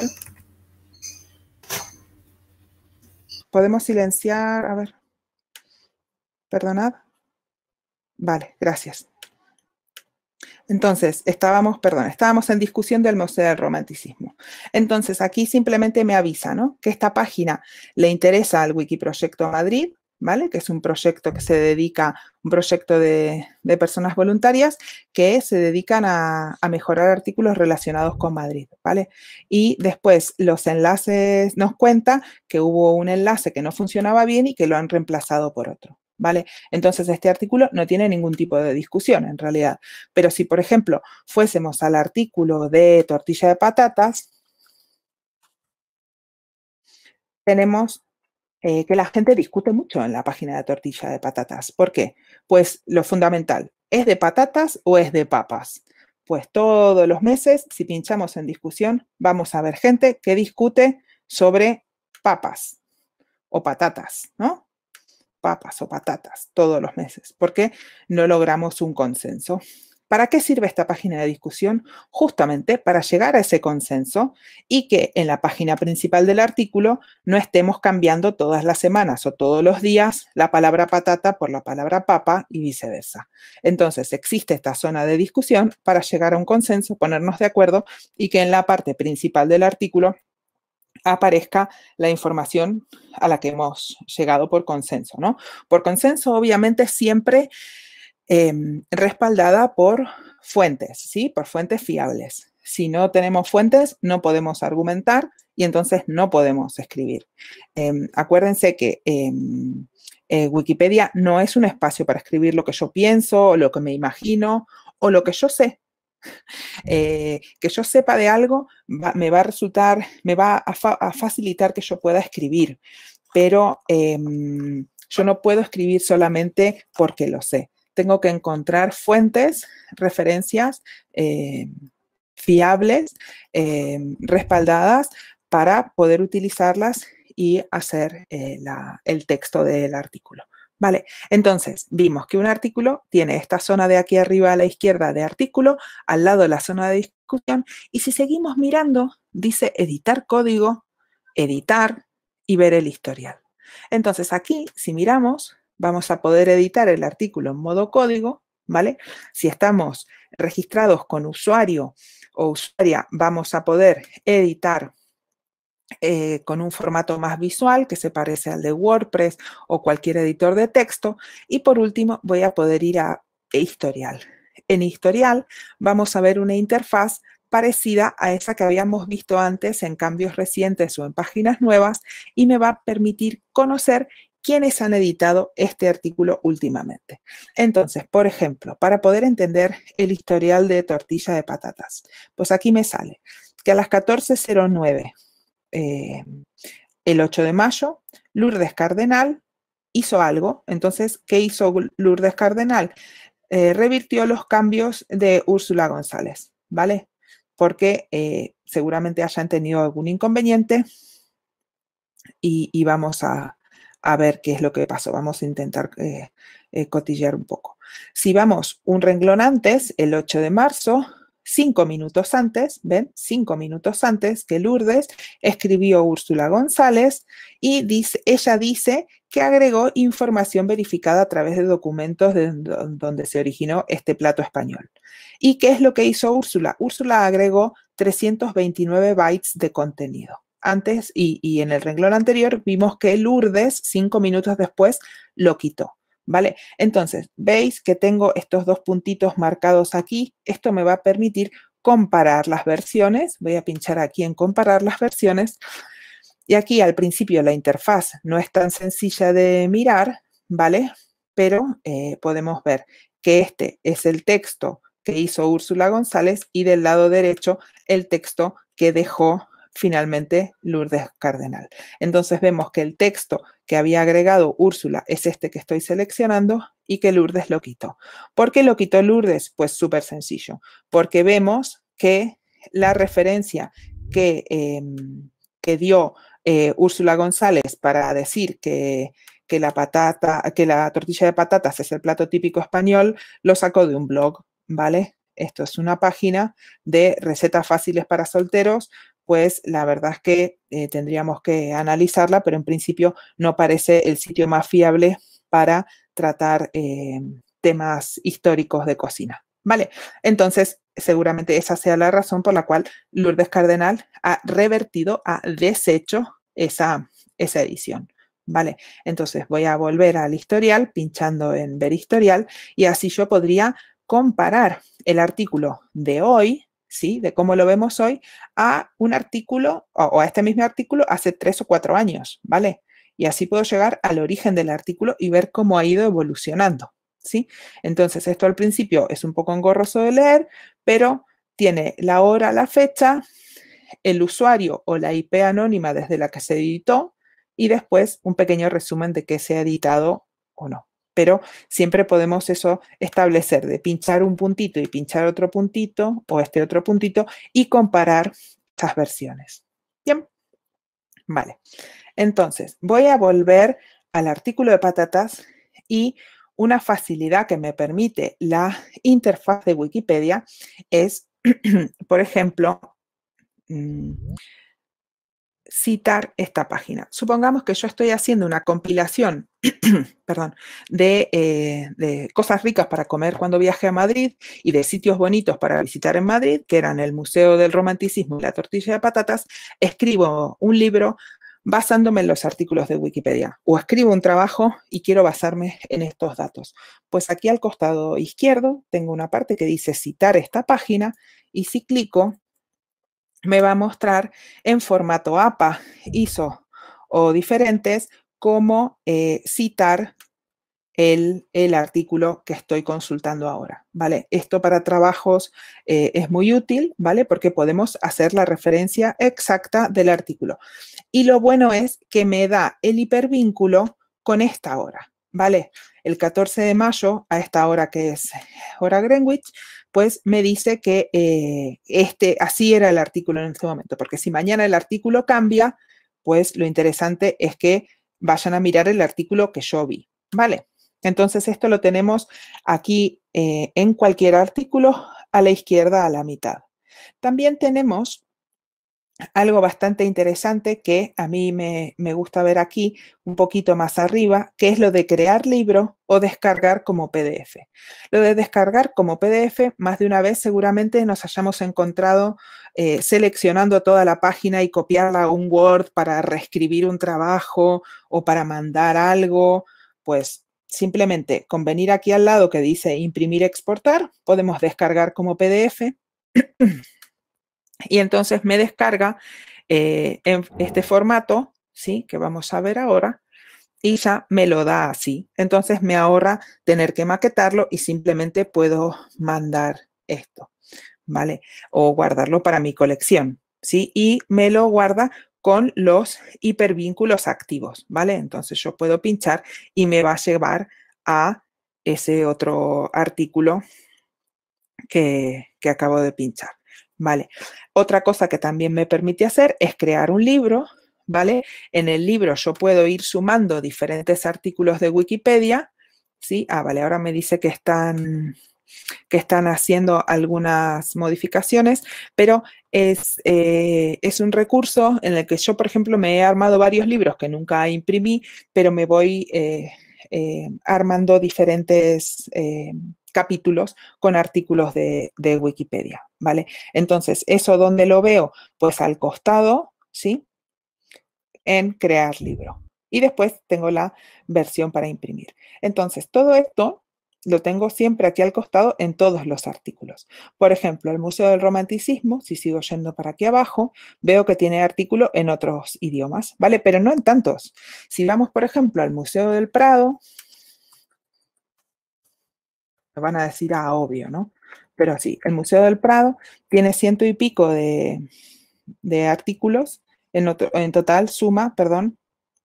Podemos silenciar, a ver. Perdonad. Vale, gracias. Entonces, estábamos en discusión del Museo del Romanticismo. Entonces, aquí simplemente me avisa, ¿no? Que esta página le interesa al Wikiproyecto Madrid, ¿vale? Que es un proyecto que se dedica, un proyecto de personas voluntarias que se dedican a mejorar artículos relacionados con Madrid, ¿vale? Y después los enlaces, nos cuenta que hubo un enlace que no funcionaba bien y que lo han reemplazado por otro, ¿vale? Entonces, este artículo no tiene ningún tipo de discusión, en realidad. Pero si, por ejemplo, fuésemos al artículo de tortilla de patatas, tenemos que la gente discute mucho en la página de tortilla de patatas. ¿Por qué? Pues lo fundamental, ¿Es de patatas o es de papas? Pues todos los meses, si pinchamos en discusión, vamos a ver gente que discute sobre papas o patatas, ¿no? Papas o patatas todos los meses, porque no logramos un consenso. ¿Para qué sirve esta página de discusión? Justamente para llegar a ese consenso y que en la página principal del artículo no estemos cambiando todas las semanas o todos los días la palabra patata por la palabra papa y viceversa. Entonces, existe esta zona de discusión para llegar a un consenso, ponernos de acuerdo y que en la parte principal del artículo aparezca la información a la que hemos llegado por consenso, ¿no? Por consenso, obviamente, siempre respaldada por fuentes, ¿sí? Por fuentes fiables. Si no tenemos fuentes, no podemos argumentar y entonces no podemos escribir. Acuérdense que Wikipedia no es un espacio para escribir lo que yo pienso, o lo que me imagino, o lo que yo sé. Que yo sepa de algo me va a facilitar que yo pueda escribir, pero yo no puedo escribir solamente porque lo sé. Tengo que encontrar fuentes, referencias fiables, respaldadas para poder utilizarlas y hacer el texto del artículo. Vale, entonces vimos que un artículo tiene esta zona de aquí arriba a la izquierda de artículo, al lado de la zona de discusión, y si seguimos mirando, dice editar código, editar y ver el historial. Entonces aquí, si miramos, vamos a poder editar el artículo en modo código, ¿vale? Si estamos registrados con usuario o usuaria, vamos a poder editar con un formato más visual que se parece al de WordPress o cualquier editor de texto. Y por último, voy a poder ir a historial. En historial vamos a ver una interfaz parecida a esa que habíamos visto antes en cambios recientes o en páginas nuevas y me va a permitir conocer quiénes han editado este artículo últimamente. Entonces, por ejemplo, para poder entender el historial de tortilla de patatas, pues aquí me sale que a las 14:09 el 8 de mayo, Lourdes Cardenal hizo algo. Entonces, ¿qué hizo Lourdes Cardenal? Revirtió los cambios de Úrsula González, ¿vale? Porque seguramente hayan tenido algún inconveniente y vamos a ver qué es lo que pasó. Vamos a intentar cotillear un poco. Si vamos un renglón antes, el 8 de marzo, 5 minutos antes, ¿ven? 5 minutos antes que Lourdes escribió Úrsula González y ella dice que agregó información verificada a través de documentos donde se originó este plato español. ¿Y qué es lo que hizo Úrsula? Úrsula agregó 329 bytes de contenido. Antes y en el renglón anterior vimos que Lourdes, 5 minutos después, lo quitó. ¿Vale? Entonces, veis que tengo estos dos puntitos marcados aquí. Esto me va a permitir comparar las versiones. Voy a pinchar aquí en comparar las versiones. Y aquí al principio la interfaz no es tan sencilla de mirar, ¿vale? Pero podemos ver que este es el texto que hizo Úrsula González y del lado derecho el texto que dejó finalmente Lourdes Cardenal. Entonces vemos que el texto que había agregado Úrsula es este que estoy seleccionando y que Lourdes lo quitó. ¿Por qué lo quitó Lourdes? Pues súper sencillo, porque vemos que la referencia que dio Úrsula González para decir que la tortilla de patatas es el plato típico español, lo sacó de un blog, ¿vale? Esto es una página de recetas fáciles para solteros. Pues la verdad es que tendríamos que analizarla, pero en principio no parece el sitio más fiable para tratar temas históricos de cocina, ¿vale? Entonces, seguramente esa sea la razón por la cual Lourdes Cardenal ha revertido, ha deshecho esa edición, ¿vale? Entonces, voy a volver al historial, pinchando en ver historial, y así yo podría comparar el artículo de hoy, ¿sí? De cómo lo vemos hoy, a un artículo o a este mismo artículo hace 3 o 4 años, ¿vale? Y así puedo llegar al origen del artículo y ver cómo ha ido evolucionando, ¿sí? Entonces, esto al principio es un poco engorroso de leer, pero tiene la hora, la fecha, el usuario o la IP anónima desde la que se editó y después un pequeño resumen de qué se ha editado o no, pero siempre podemos eso establecer de pinchar un puntito y pinchar otro puntito o este otro puntito y comparar estas versiones. Bien, vale. Entonces, voy a volver al artículo de patatas y una facilidad que me permite la interfaz de Wikipedia es, por ejemplo, citar esta página. Supongamos que yo estoy haciendo una compilación perdón, de cosas ricas para comer cuando viaje a Madrid y de sitios bonitos para visitar en Madrid, que eran el Museo del Romanticismo y la Tortilla de Patatas. Escribo un libro basándome en los artículos de Wikipedia o escribo un trabajo y quiero basarme en estos datos. Pues aquí al costado izquierdo tengo una parte que dice citar esta página y si clico me va a mostrar en formato APA, ISO o diferentes cómo citar el artículo que estoy consultando ahora, ¿vale? Esto para trabajos es muy útil, ¿vale? Porque podemos hacer la referencia exacta del artículo. Y lo bueno es que me da el hipervínculo con esta hora, ¿vale? El 14 de mayo, a esta hora que es hora Greenwich, pues me dice que así era el artículo en este momento, porque si mañana el artículo cambia, pues lo interesante es que vayan a mirar el artículo que yo vi, ¿vale? Entonces esto lo tenemos aquí en cualquier artículo a la izquierda a la mitad. También tenemos algo bastante interesante que a mí me gusta ver aquí un poquito más arriba, que es lo de crear libro o descargar como PDF. Lo de descargar como PDF, más de una vez seguramente nos hayamos encontrado seleccionando toda la página y copiarla a un Word para reescribir un trabajo o para mandar algo. Pues simplemente con venir aquí al lado que dice imprimir, exportar, podemos descargar como PDF. Y entonces me descarga en este formato, ¿sí? Que vamos a ver ahora, y ya me lo da así. Entonces me ahorra tener que maquetarlo y simplemente puedo mandar esto, ¿vale? O guardarlo para mi colección, ¿sí? Y me lo guarda con los hipervínculos activos, ¿vale? Entonces yo puedo pinchar y me va a llevar a ese otro artículo que acabo de pinchar. Vale. Otra cosa que también me permite hacer es crear un libro, ¿vale? En el libro yo puedo ir sumando diferentes artículos de Wikipedia, ¿sí? Ah, vale, ahora me dice que están haciendo algunas modificaciones, pero es un recurso en el que yo, por ejemplo, me he armado varios libros que nunca imprimí, pero me voy armando diferentes capítulos con artículos de Wikipedia, ¿vale? Entonces, ¿eso dónde lo veo? Pues al costado, ¿sí? En crear libro. Y después tengo la versión para imprimir. Entonces, todo esto lo tengo siempre aquí al costado en todos los artículos. Por ejemplo, el Museo del Romanticismo, si sigo yendo para aquí abajo, veo que tiene artículo en otros idiomas, ¿vale? Pero no en tantos. Si vamos, por ejemplo, al Museo del Prado, me van a decir, ah, obvio, ¿no? Pero sí, el Museo del Prado tiene 100 y pico de artículos, en total suma, perdón,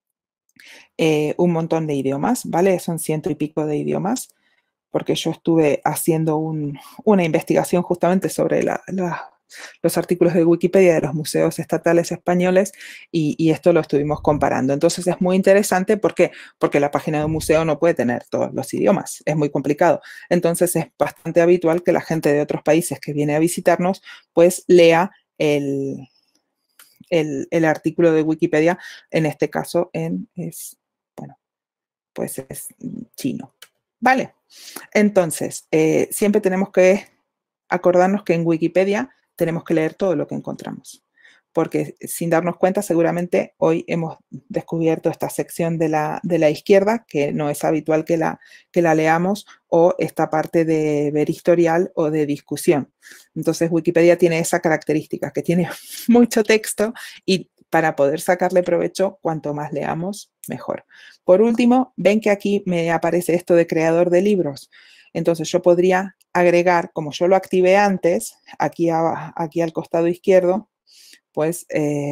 un montón de idiomas, ¿vale? Son 100 y pico de idiomas, porque yo estuve haciendo una investigación justamente sobre los artículos de Wikipedia de los museos estatales españoles y esto lo estuvimos comparando. Entonces es muy interesante porque la página de un museo no puede tener todos los idiomas, es muy complicado. Entonces es bastante habitual que la gente de otros países que viene a visitarnos pues lea el artículo de Wikipedia, en este caso es chino. Vale, entonces siempre tenemos que acordarnos que en Wikipedia tenemos que leer todo lo que encontramos, porque sin darnos cuenta seguramente hoy hemos descubierto esta sección de la izquierda, que no es habitual que la leamos, o esta parte de ver historial o de discusión. Entonces Wikipedia tiene esa característica, que tiene mucho texto y para poder sacarle provecho, cuanto más leamos, mejor. Por último, ven que aquí me aparece esto de creador de libros. Entonces yo podría agregar, como yo lo activé antes, aquí al costado izquierdo, pues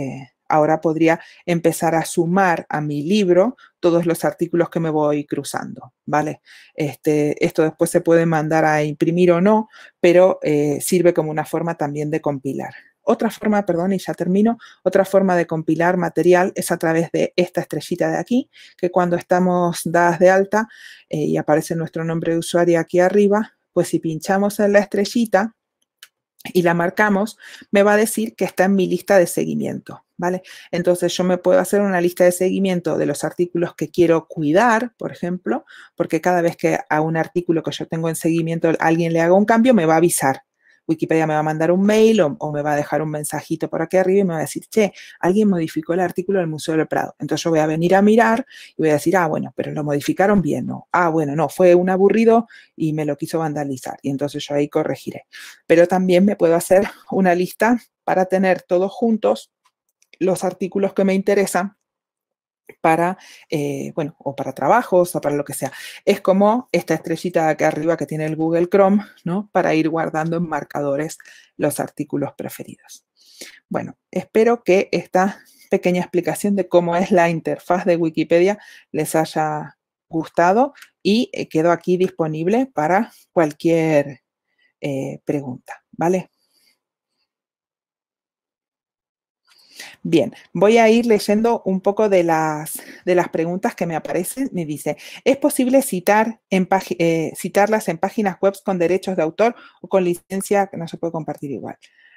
ahora podría empezar a sumar a mi libro todos los artículos que me voy cruzando, ¿vale? Esto después se puede mandar a imprimir o no, pero sirve como una forma también de compilar. Otra forma, perdón, y ya termino, otra forma de compilar material es a través de esta estrellita de aquí, que cuando estamos dadas de alta y aparece nuestro nombre de usuario aquí arriba, pues si pinchamos en la estrellita y la marcamos, me va a decir que está en mi lista de seguimiento, ¿vale? Entonces yo me puedo hacer una lista de seguimiento de los artículos que quiero cuidar, por ejemplo, porque cada vez que a un artículo que yo tengo en seguimiento alguien le haga un cambio, me va a avisar. Wikipedia me va a mandar un mail o me va a dejar un mensajito por aquí arriba y me va a decir, che, alguien modificó el artículo del Museo del Prado. Entonces yo voy a venir a mirar y voy a decir, ah, bueno, pero lo modificaron bien, ¿no? Ah, bueno, no, fue un aburrido y me lo quiso vandalizar. Y entonces yo ahí corregiré. Pero también me puedo hacer una lista para tener todos juntos los artículos que me interesan para, bueno, o para trabajos o para lo que sea. Es como esta estrellita de acá arriba que tiene el Google Chrome, ¿no? Para ir guardando en marcadores los artículos preferidos. Bueno, espero que esta pequeña explicación de cómo es la interfaz de Wikipedia les haya gustado y quedo aquí disponible para cualquier pregunta, ¿vale? Bien, voy a ir leyendo un poco de las preguntas que me aparecen. Me dice, ¿es posible citarlas en páginas web con derechos de autor o con licencia que no se puede compartir igual?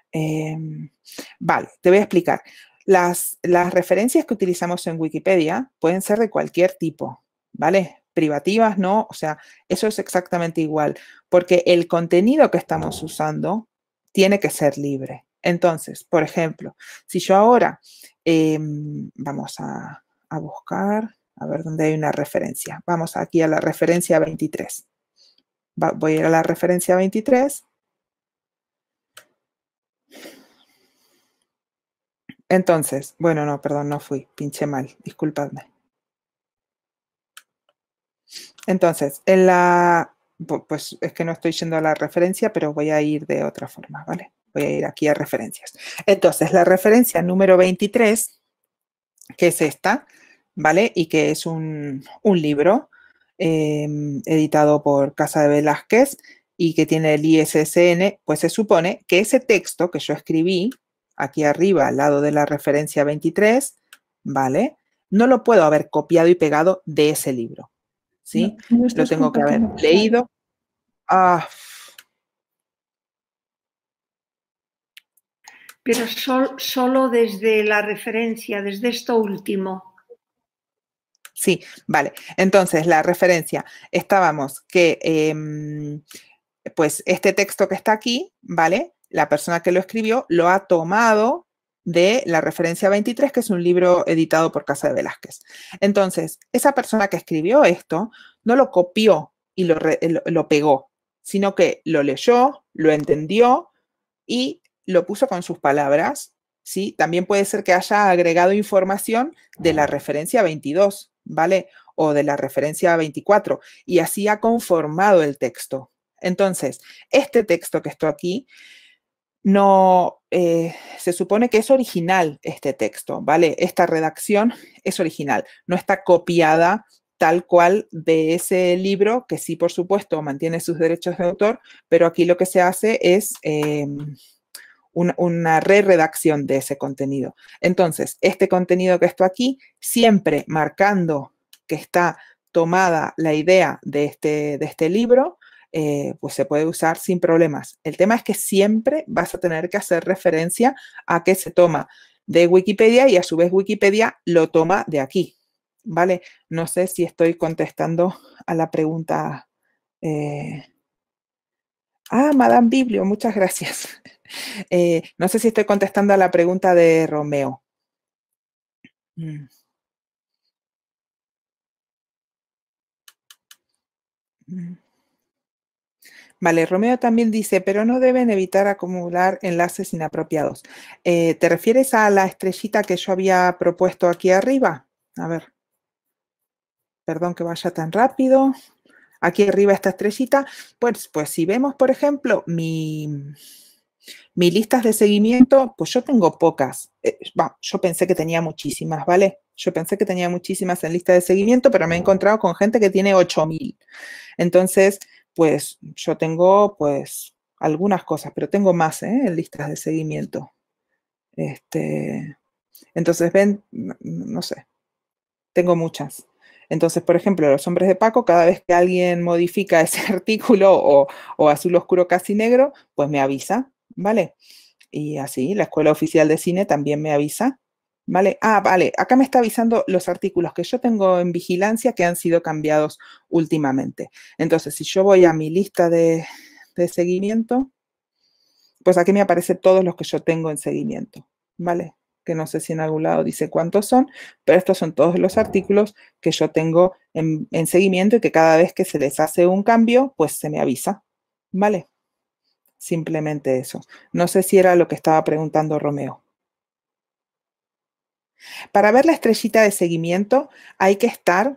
Vale, te voy a explicar. Las referencias que utilizamos en Wikipedia pueden ser de cualquier tipo, ¿vale? Privativas, ¿no? O sea, eso es exactamente igual, porque el contenido que estamos usando tiene que ser libre. Entonces, por ejemplo, si yo ahora vamos a buscar, a ver dónde hay una referencia. Vamos aquí a la referencia 23. Voy a ir a la referencia 23. Entonces, bueno, no, perdón, no fui, pinché mal, disculpadme. Entonces, pues es que no estoy yendo a la referencia, pero voy a ir de otra forma, ¿vale? Voy a ir aquí a referencias. Entonces, la referencia número 23, que es esta, ¿vale? Y que es un libro editado por Casa de Velázquez y que tiene el ISSN, pues se supone que ese texto que yo escribí aquí arriba al lado de la referencia 23, ¿vale? No lo puedo haber copiado y pegado de ese libro, ¿sí? No lo tengo que haber leído. Ah. Pero solo desde la referencia, desde esto último. Sí, vale. Entonces, la referencia, estábamos que, pues, este texto que está aquí, ¿vale? La persona que lo escribió lo ha tomado de la referencia 23, que es un libro editado por Casa de Velázquez. Entonces, esa persona que escribió esto no lo copió y lo pegó, sino que lo leyó, lo entendió y lo puso con sus palabras, ¿sí? También puede ser que haya agregado información de la referencia 22, ¿vale? O de la referencia 24, y así ha conformado el texto. Entonces, este texto que está aquí, no, se supone que es original este texto, ¿vale? Esta redacción es original, no está copiada tal cual de ese libro, que sí, por supuesto, mantiene sus derechos de autor, pero aquí lo que se hace es una re-redacción de ese contenido. Entonces, este contenido que está aquí, siempre marcando que está tomada la idea de este libro, pues se puede usar sin problemas. El tema es que siempre vas a tener que hacer referencia a que se toma de Wikipedia y a su vez Wikipedia lo toma de aquí, ¿vale? No sé si estoy contestando a la pregunta. Madame Biblio, muchas gracias. No sé si estoy contestando a la pregunta de Romeo. Vale, Romeo también dice, pero no deben evitar acumular enlaces inapropiados. ¿Te refieres a la estrellita que yo había propuesto aquí arriba? A ver. Perdón que vaya tan rápido. Aquí arriba esta estrellita. Pues si vemos, por ejemplo, mi Mis listas de seguimiento, pues yo tengo pocas. Yo pensé que tenía muchísimas, ¿vale? Yo pensé que tenía muchísimas en lista de seguimiento, pero me he encontrado con gente que tiene 8.000. Entonces, pues yo tengo, pues, algunas cosas, pero tengo más, en listas de seguimiento. Entonces, ven, no sé, tengo muchas. Entonces, por ejemplo, los hombres de Paco, cada vez que alguien modifica ese artículo o azul oscuro casi negro, pues me avisa, ¿vale? Y así, la Escuela Oficial de Cine también me avisa, ¿vale? Ah, vale, acá me está avisando los artículos que yo tengo en vigilancia que han sido cambiados últimamente. Entonces, si yo voy a mi lista de seguimiento, pues aquí me aparecen todos los que yo tengo en seguimiento, ¿vale? Que no sé si en algún lado dice cuántos son, pero estos son todos los artículos que yo tengo en seguimiento y que cada vez que se les hace un cambio, pues se me avisa, ¿vale? Simplemente eso. No sé si era lo que estaba preguntando Romeo. Para ver la estrellita de seguimiento hay que estar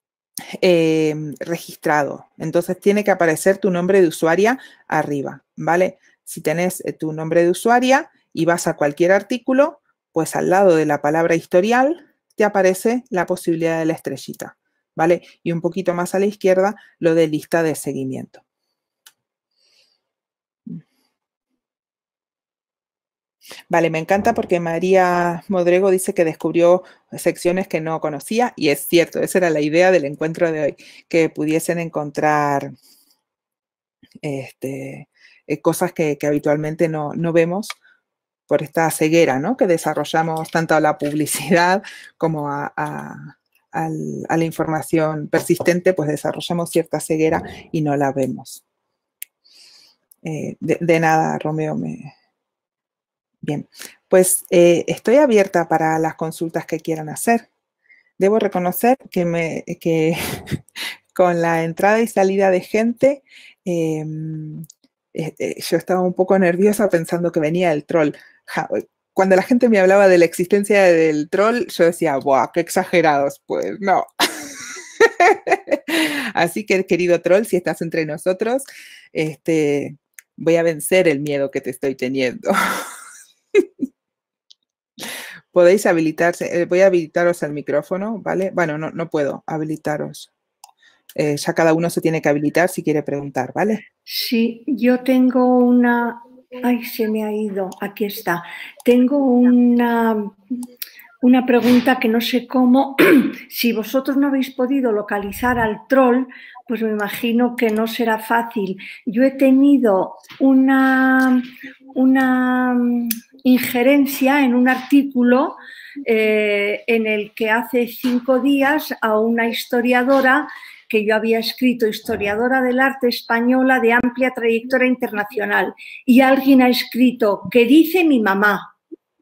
registrado. Entonces tiene que aparecer tu nombre de usuaria arriba, ¿vale? Si tenés tu nombre de usuaria y vas a cualquier artículo, pues al lado de la palabra historial te aparece la posibilidad de la estrellita, ¿vale? Y un poquito más a la izquierda lo de lista de seguimiento. Vale, me encanta porque María Modrego dice que descubrió secciones que no conocía y es cierto, esa era la idea del encuentro de hoy, que pudiesen encontrar cosas que habitualmente no vemos por esta ceguera, ¿no? Que desarrollamos tanto a la publicidad como a la información persistente, pues desarrollamos cierta ceguera y no la vemos. De nada, Romeo. Bien, pues estoy abierta para las consultas que quieran hacer. Debo reconocer que con la entrada y salida de gente, yo estaba un poco nerviosa pensando que venía el troll. Cuando la gente me hablaba de la existencia del troll, yo decía, ¡buah, qué exagerados! Pues no. Así que, querido troll, si estás entre nosotros, voy a vencer el miedo que te estoy teniendo. Podéis habilitarse, voy a habilitaros el micrófono, ¿vale? Bueno, no puedo habilitaros. Ya cada uno se tiene que habilitar si quiere preguntar, ¿vale? Sí, yo tengo una... Ay, se me ha ido. Aquí está. Tengo una pregunta que no sé cómo. Si vosotros no habéis podido localizar al troll, pues me imagino que no será fácil. Yo he tenido una injerencia en un artículo en el que hace 5 días a una historiadora que yo había escrito, historiadora del arte española de amplia trayectoria internacional, y alguien ha escrito, ¿qué dice mi mamá?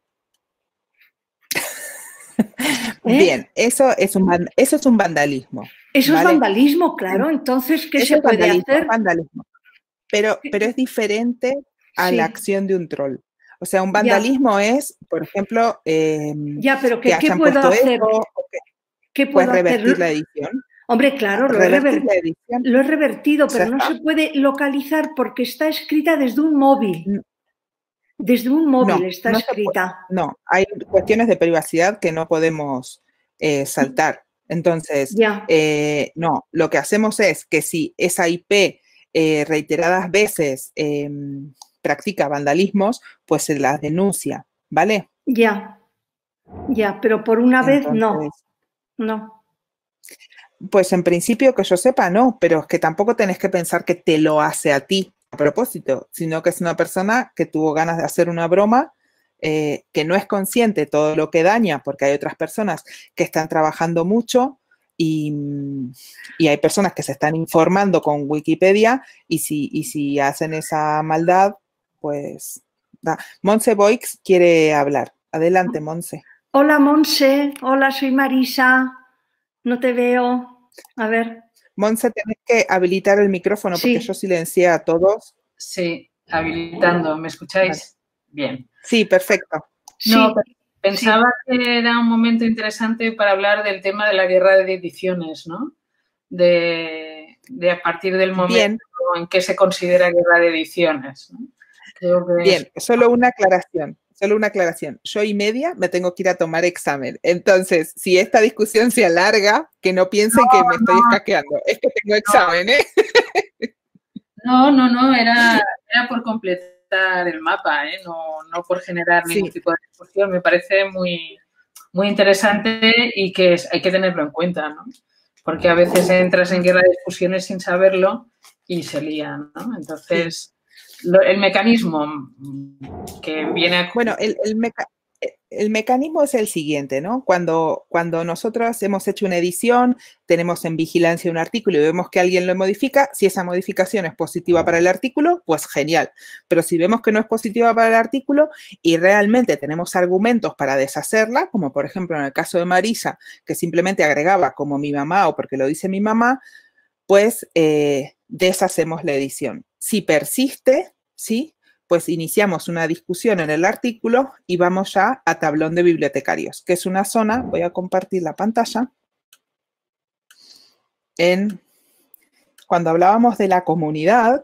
Bien, eso es un vandalismo. Eso ¿vale? Es vandalismo, claro. Entonces, ¿qué eso se puede hacer? Vandalismo. Pero es diferente a la acción de un troll. O sea, un vandalismo es, por ejemplo, pero ¿qué puedo hacer? ¿Qué puedo revertir la edición. Hombre, claro, lo he revertido, pero no se puede localizar porque está escrita desde un móvil. Desde un móvil está escrita. No, hay cuestiones de privacidad que no podemos saltar. Entonces, no, lo que hacemos es que si esa IP reiteradas veces practica vandalismos, pues se las denuncia, ¿vale? Ya, pero por una vez no. Pues en principio que yo sepa no, pero es que tampoco tenés que pensar que te lo hace a ti a propósito, sino que es una persona que tuvo ganas de hacer una broma, que no es consciente de todo lo que daña, porque hay otras personas que están trabajando mucho y hay personas que se están informando con Wikipedia y si hacen esa maldad, pues... Monse Boix quiere hablar. Adelante, Monse. Hola, Monse. Hola, soy Marisa. No te veo. A ver. Monse, tenés que habilitar el micrófono porque yo silencié a todos. Sí, habilitando. ¿Me escucháis? Vale. Bien. Sí, perfecto. No, pensaba que era un momento interesante para hablar del tema de la guerra de ediciones, ¿no? De a partir del momento en que se considera guerra de ediciones, ¿no? Bien, solo una aclaración. Yo y media me tengo que ir a tomar examen. Entonces, si esta discusión se alarga, que no piensen que me estoy escaqueando. Es que tengo examen, ¿eh? No, era por completar el mapa, ¿eh? No por generar ningún tipo de discusión. Me parece muy, muy interesante y que hay que tenerlo en cuenta, ¿no? Porque a veces entras en guerra de discusiones sin saberlo y se lían, ¿no? Entonces, el mecanismo que viene a... Bueno, el mecanismo es el siguiente, ¿no? Cuando nosotros hemos hecho una edición, tenemos en vigilancia un artículo y vemos que alguien lo modifica, si esa modificación es positiva para el artículo, pues genial. Pero si vemos que no es positiva para el artículo y realmente tenemos argumentos para deshacerla, como por ejemplo en el caso de Marisa, que simplemente agregaba como mi mamá o porque lo dice mi mamá, pues deshacemos la edición. Si persiste, ¿sí? Pues iniciamos una discusión en el artículo y vamos ya a tablón de bibliotecarios, que es una zona, voy a compartir la pantalla, cuando hablábamos de la comunidad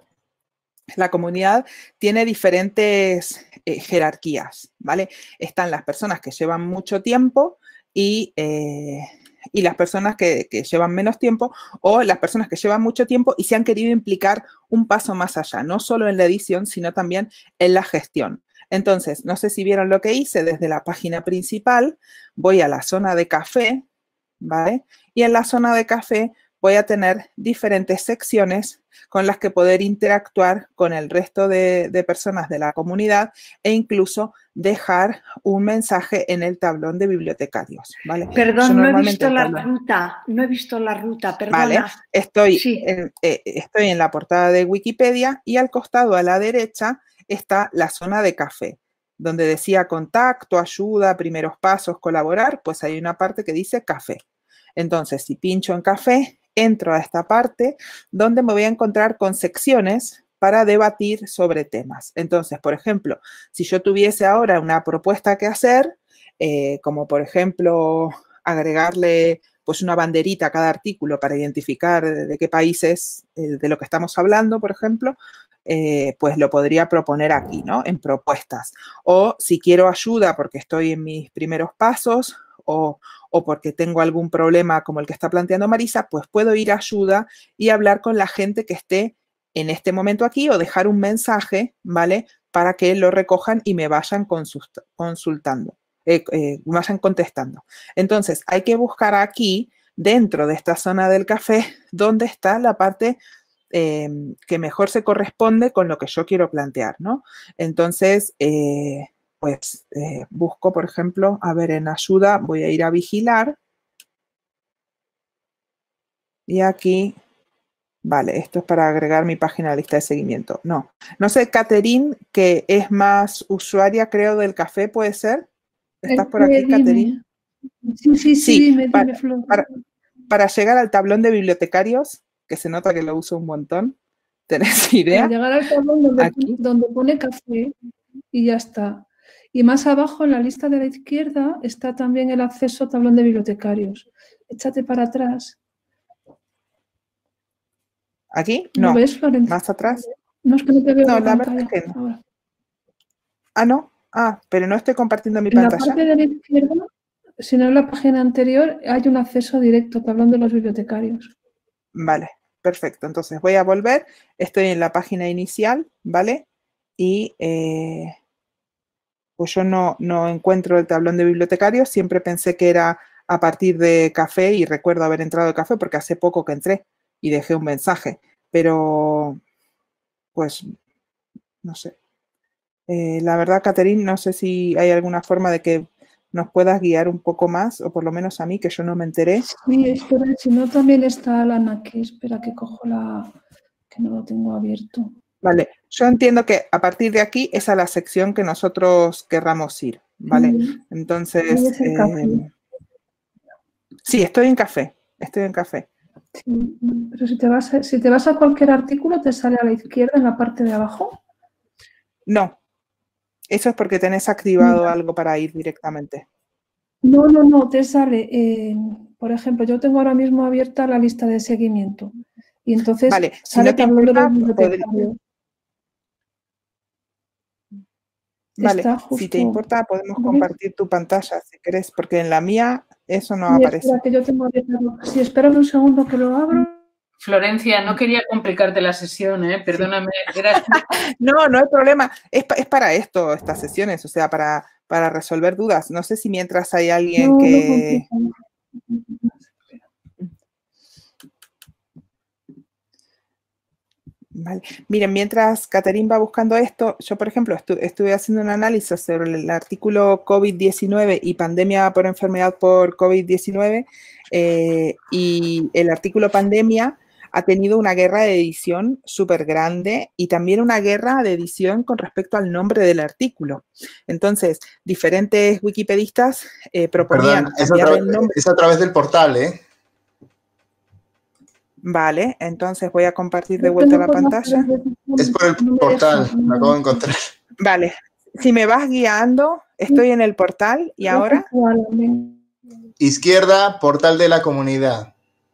tiene diferentes jerarquías, ¿vale? Están las personas que llevan mucho tiempo y las personas que llevan menos tiempo, o las personas que llevan mucho tiempo y se han querido implicar un paso más allá, no solo en la edición, sino también en la gestión. Entonces, no sé si vieron lo que hice desde la página principal, voy a la zona de café, ¿vale? Y en la zona de café voy a tener diferentes secciones con las que poder interactuar con el resto de personas de la comunidad e incluso dejar un mensaje en el tablón de bibliotecarios, ¿vale? Perdón, no he visto la ruta, perdona. Vale, estoy en la portada de Wikipedia y al costado a la derecha está la zona de café, donde decía contacto, ayuda, primeros pasos, colaborar, pues hay una parte que dice café. Entonces, si pincho en café, entro a esta parte donde me voy a encontrar con secciones para debatir sobre temas. Entonces, por ejemplo, si yo tuviese ahora una propuesta que hacer, como por ejemplo agregarle pues una banderita a cada artículo para identificar de qué país es de lo que estamos hablando, por ejemplo, pues lo podría proponer aquí, ¿no? En propuestas. O si quiero ayuda porque estoy en mis primeros pasos o porque tengo algún problema como el que está planteando Marisa, pues puedo ir a ayuda y hablar con la gente que esté en este momento aquí o dejar un mensaje, ¿vale? Para que lo recojan y me vayan consultando, vayan contestando. Entonces, hay que buscar aquí, dentro de esta zona del café, dónde está la parte que mejor se corresponde con lo que yo quiero plantear, ¿no? Entonces, busco, por ejemplo, a ver, en ayuda voy a ir a vigilar. Y aquí, vale, esto es para agregar mi página a la lista de seguimiento. No sé, Catherine, que es más usuaria, creo, del café, ¿puede ser? ¿Estás por aquí, Catherine? Sí, dime, Flor. Para llegar al tablón de bibliotecarios, que se nota que lo uso un montón, ¿tenés idea? Para llegar al tablón donde pone café y ya está. Y más abajo, en la lista de la izquierda, está también el acceso al tablón de bibliotecarios. Échate para atrás. ¿Aquí? No. ¿Lo ves, Florencia? ¿Más atrás? No, es que no te veo. No, la verdad es que no. Ahora. Ah, no. Ah, pero no estoy compartiendo mi pantalla. En la parte de la izquierda, si no en la página anterior, hay un acceso directo al tablón de los bibliotecarios. Vale, perfecto. Entonces voy a volver. Estoy en la página inicial, ¿vale? Y pues yo no encuentro el tablón de bibliotecarios. Siempre pensé que era a partir de café y recuerdo haber entrado de café porque hace poco que entré y dejé un mensaje. Pero, pues, no sé. La verdad, Catherine, no sé si hay alguna forma de que nos puedas guiar un poco más, o por lo menos a mí, que yo no me enteré. Sí, espera, si no también está Alan aquí. Espera que cojo que no lo tengo abierto. Vale, yo entiendo que a partir de aquí es a la sección que nosotros querramos ir, ¿vale? Entonces, sí, estoy en café, Sí, pero si te vas a cualquier artículo, ¿te sale a la izquierda en la parte de abajo? No, eso es porque tenés activado algo para ir directamente. No, te sale, por ejemplo, yo tengo ahora mismo abierta la lista de seguimiento y entonces vale, sale si no te tablón de los importa, bibliotecarios. Vale, si te importa podemos compartir tu pantalla si querés, porque en la mía eso no aparece. Espera, que yo tengo abierto. Sí, espera un segundo que lo abro. Florencia, no quería complicarte la sesión, perdóname. No, no hay problema. Es para esto, estas sesiones, o sea, para resolver dudas. No sé si mientras hay alguien que... Vale. Miren, mientras Caterín va buscando esto, yo, por ejemplo, estuve haciendo un análisis sobre el artículo COVID-19 y pandemia por enfermedad por COVID-19 y el artículo pandemia ha tenido una guerra de edición súper grande y también una guerra de edición con respecto al nombre del artículo. Entonces, diferentes wikipedistas proponían cambiar el nombre. Es a través del portal, ¿eh? Vale, entonces voy a compartir de vuelta la pantalla. Es por el portal, me acabo de encontrar. Vale, si me vas guiando, estoy en el portal y ahora... Izquierda, portal de la comunidad.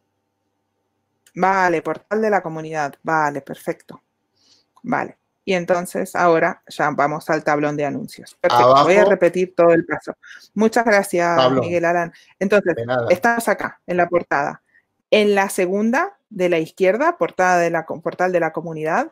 Vale, portal de la comunidad. Vale, perfecto. Vale, y entonces ahora ya vamos al tablón de anuncios. Perfecto, abajo, voy a repetir todo el paso. Muchas gracias, Pablo. Miguel Alan. Entonces, estamos acá, en la portada. En la segunda, de la izquierda, portal de la comunidad,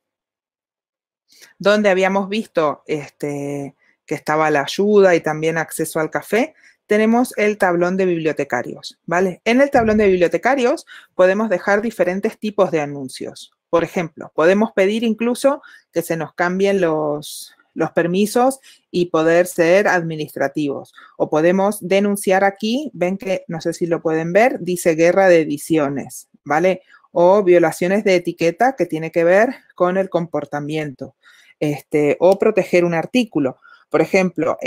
donde habíamos visto que estaba la ayuda y también acceso al café, tenemos el tablón de bibliotecarios, ¿vale? En el tablón de bibliotecarios podemos dejar diferentes tipos de anuncios. Por ejemplo, podemos pedir incluso que se nos cambien los permisos y poder ser administrativos. O podemos denunciar aquí, ven que, no sé si lo pueden ver, dice guerra de ediciones, ¿vale? O violaciones de etiqueta que tiene que ver con el comportamiento. O proteger un artículo. Por ejemplo,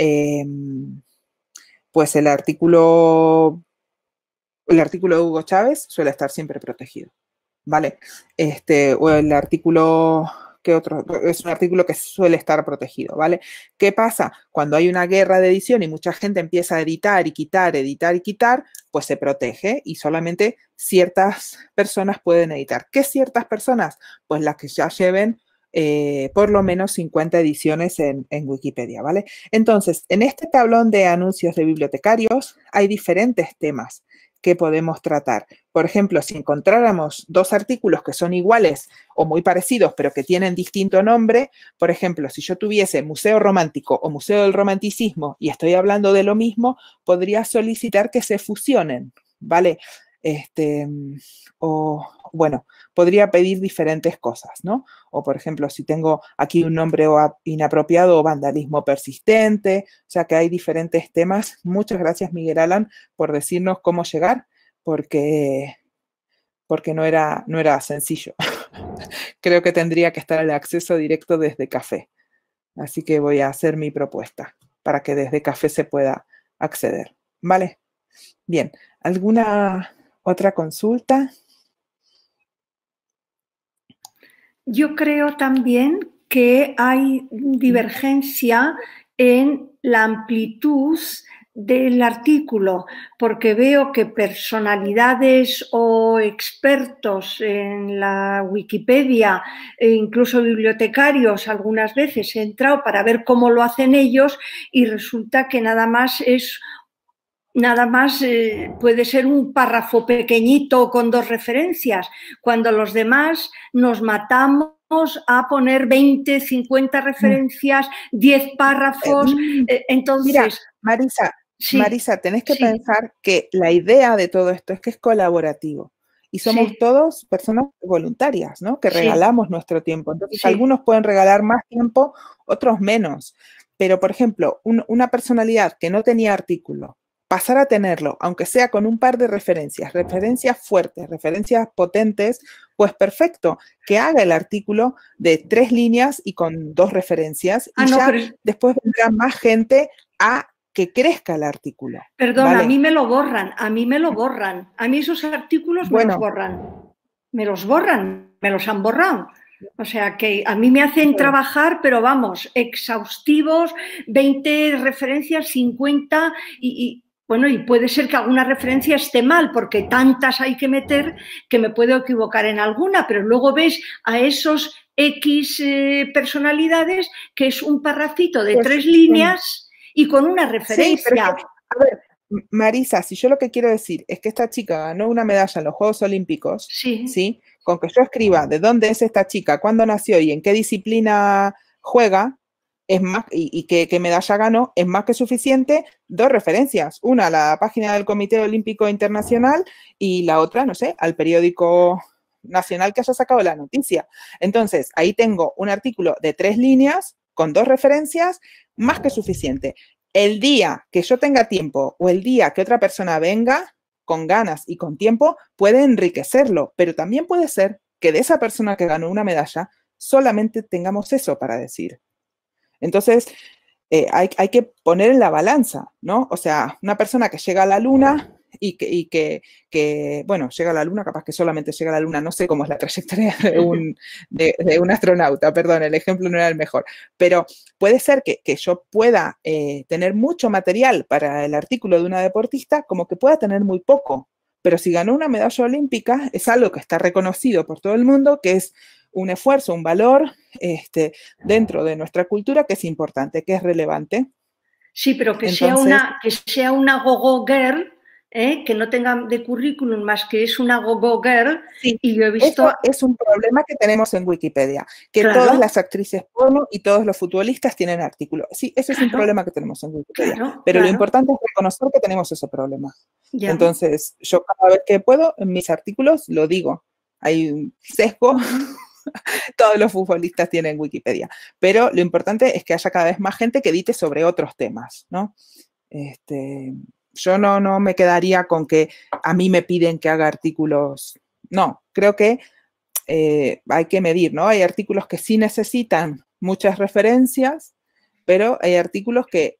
pues el artículo de Hugo Chávez suele estar siempre protegido, ¿vale? O el artículo... ¿Qué otro? Es un artículo que suele estar protegido, ¿vale? ¿Qué pasa? Cuando hay una guerra de edición y mucha gente empieza a editar y quitar, pues se protege y solamente ciertas personas pueden editar. ¿Qué ciertas personas? Pues las que ya lleven por lo menos 50 ediciones en Wikipedia, ¿vale? Entonces, en este tablón de anuncios de bibliotecarios hay diferentes temas que podemos tratar. Por ejemplo, si encontráramos dos artículos que son iguales o muy parecidos, pero que tienen distinto nombre, por ejemplo, si yo tuviese Museo Romántico o Museo del Romanticismo y estoy hablando de lo mismo, podría solicitar que se fusionen, ¿vale? Bueno, podría pedir diferentes cosas, ¿no? O, por ejemplo, si tengo aquí un nombre inapropiado o vandalismo persistente, o sea que hay diferentes temas. Muchas gracias, Miguel Alan, por decirnos cómo llegar, porque no era sencillo. Creo que tendría que estar el acceso directo desde Café. Así que voy a hacer mi propuesta para que desde Café se pueda acceder, ¿vale? Bien, ¿alguna otra consulta? Yo creo también que hay divergencia en la amplitud del artículo, porque veo que personalidades o expertos en la Wikipedia e incluso bibliotecarios algunas veces he entrado para ver cómo lo hacen ellos y resulta que nada más puede ser un párrafo pequeñito con 2 referencias, cuando los demás nos matamos a poner 20, 50 referencias, 10 párrafos. Entonces, mira, Marisa, tenés que pensar que la idea de todo esto es que es colaborativo. Y somos todos personas voluntarias, ¿no? Que regalamos nuestro tiempo. Entonces, algunos pueden regalar más tiempo, otros menos. Pero, por ejemplo, una personalidad que no tenía artículo, pasar a tenerlo, aunque sea con un par de referencias fuertes, referencias potentes, pues perfecto, que haga el artículo de 3 líneas y con 2 referencias y después vendrá más gente a que crezca el artículo. Perdón, ¿vale? A mí me lo borran. A mí esos artículos me los borran, me los han borrado. O sea que a mí me hacen trabajar, pero vamos, exhaustivos, 20 referencias, 50 y Bueno, y puede ser que alguna referencia esté mal, porque tantas hay que meter que me puedo equivocar en alguna, pero luego ves a esos X personalidades que es un parrafito de 3 líneas y con una referencia. Sí, pero a ver, Marisa, si yo lo que quiero decir es que esta chica ganó una medalla en los Juegos Olímpicos, ¿sí? Con que yo escriba de dónde es esta chica, cuándo nació y en qué disciplina juega, es más, y qué medalla ganó, es más que suficiente 2 referencias. Una a la página del Comité Olímpico Internacional y la otra, no sé, al periódico nacional que haya sacado la noticia. Entonces, ahí tengo un artículo de 3 líneas con 2 referencias, más que suficiente. El día que yo tenga tiempo o el día que otra persona venga con ganas y con tiempo, puede enriquecerlo, pero también puede ser que de esa persona que ganó una medalla solamente tengamos eso para decir. Entonces, hay que poner en la balanza, ¿no? O sea, una persona que llega a la luna y que bueno, llega a la luna, capaz que solamente llega a la luna, no sé cómo es la trayectoria de un astronauta, perdón, el ejemplo no era el mejor, pero puede ser que yo pueda tener mucho material para el artículo de una deportista, como que pueda tener muy poco, pero si ganó una medalla olímpica, es algo que está reconocido por todo el mundo, que es un esfuerzo, un valor dentro de nuestra cultura que es importante, que es relevante. Sí, pero que sea una go-go girl, que no tenga de currículum más que es una go-go girl. Sí, y yo he visto... Eso es un problema que tenemos en Wikipedia, que claro, todas las actrices porno y todos los futbolistas tienen artículos. Sí, ese es un problema que tenemos en Wikipedia, pero lo importante es reconocer que tenemos ese problema. Ya. Entonces, yo cada vez que puedo, en mis artículos lo digo. Hay un sesgo... Todos los futbolistas tienen Wikipedia, pero lo importante es que haya cada vez más gente que edite sobre otros temas, ¿no? Yo no me quedaría con que a mí me piden que haga artículos. No, creo que hay que medir, ¿no? Hay artículos que sí necesitan muchas referencias, pero hay artículos que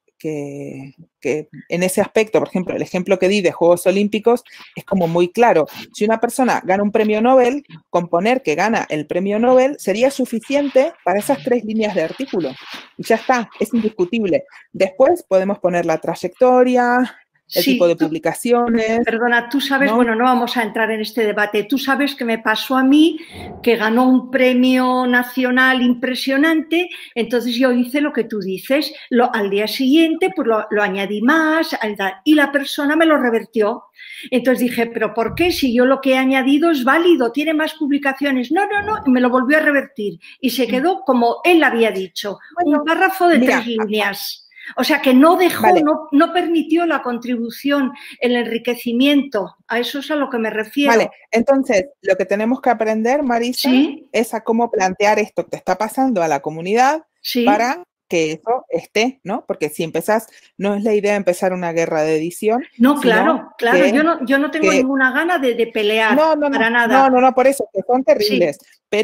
en ese aspecto, por ejemplo, el ejemplo que di de Juegos Olímpicos es como muy claro. Si una persona gana un premio Nobel, con poner que gana el premio Nobel sería suficiente para esas 3 líneas de artículo. Y ya está, es indiscutible. Después podemos poner la trayectoria, el tipo de publicaciones. Perdona, tú sabes, ¿no? Bueno, no vamos a entrar en este debate. Tú sabes que me pasó a mí, que ganó un premio nacional impresionante, entonces yo hice lo que tú dices. Al día siguiente, pues lo añadí más, y la persona me lo revertió. Entonces dije, ¿pero por qué? Si yo lo que he añadido es válido, tiene más publicaciones. No, y me lo volvió a revertir. Y se quedó como él había dicho, un párrafo de 3 líneas. O sea, que no dejó, no permitió la contribución, el enriquecimiento. A eso es a lo que me refiero. Vale, entonces, lo que tenemos que aprender, Marisa, es a cómo plantear esto que te está pasando a la comunidad para que eso esté, ¿no? Porque si empezás, no es la idea empezar una guerra de edición. No, claro. Yo no tengo ninguna gana de pelear para nada. No, por eso, que son terribles.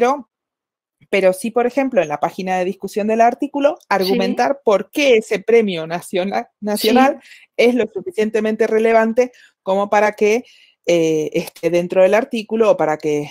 Pero sí, por ejemplo, en la página de discusión del artículo, argumentar por qué ese premio nacional es lo suficientemente relevante como para que esté dentro del artículo o para que,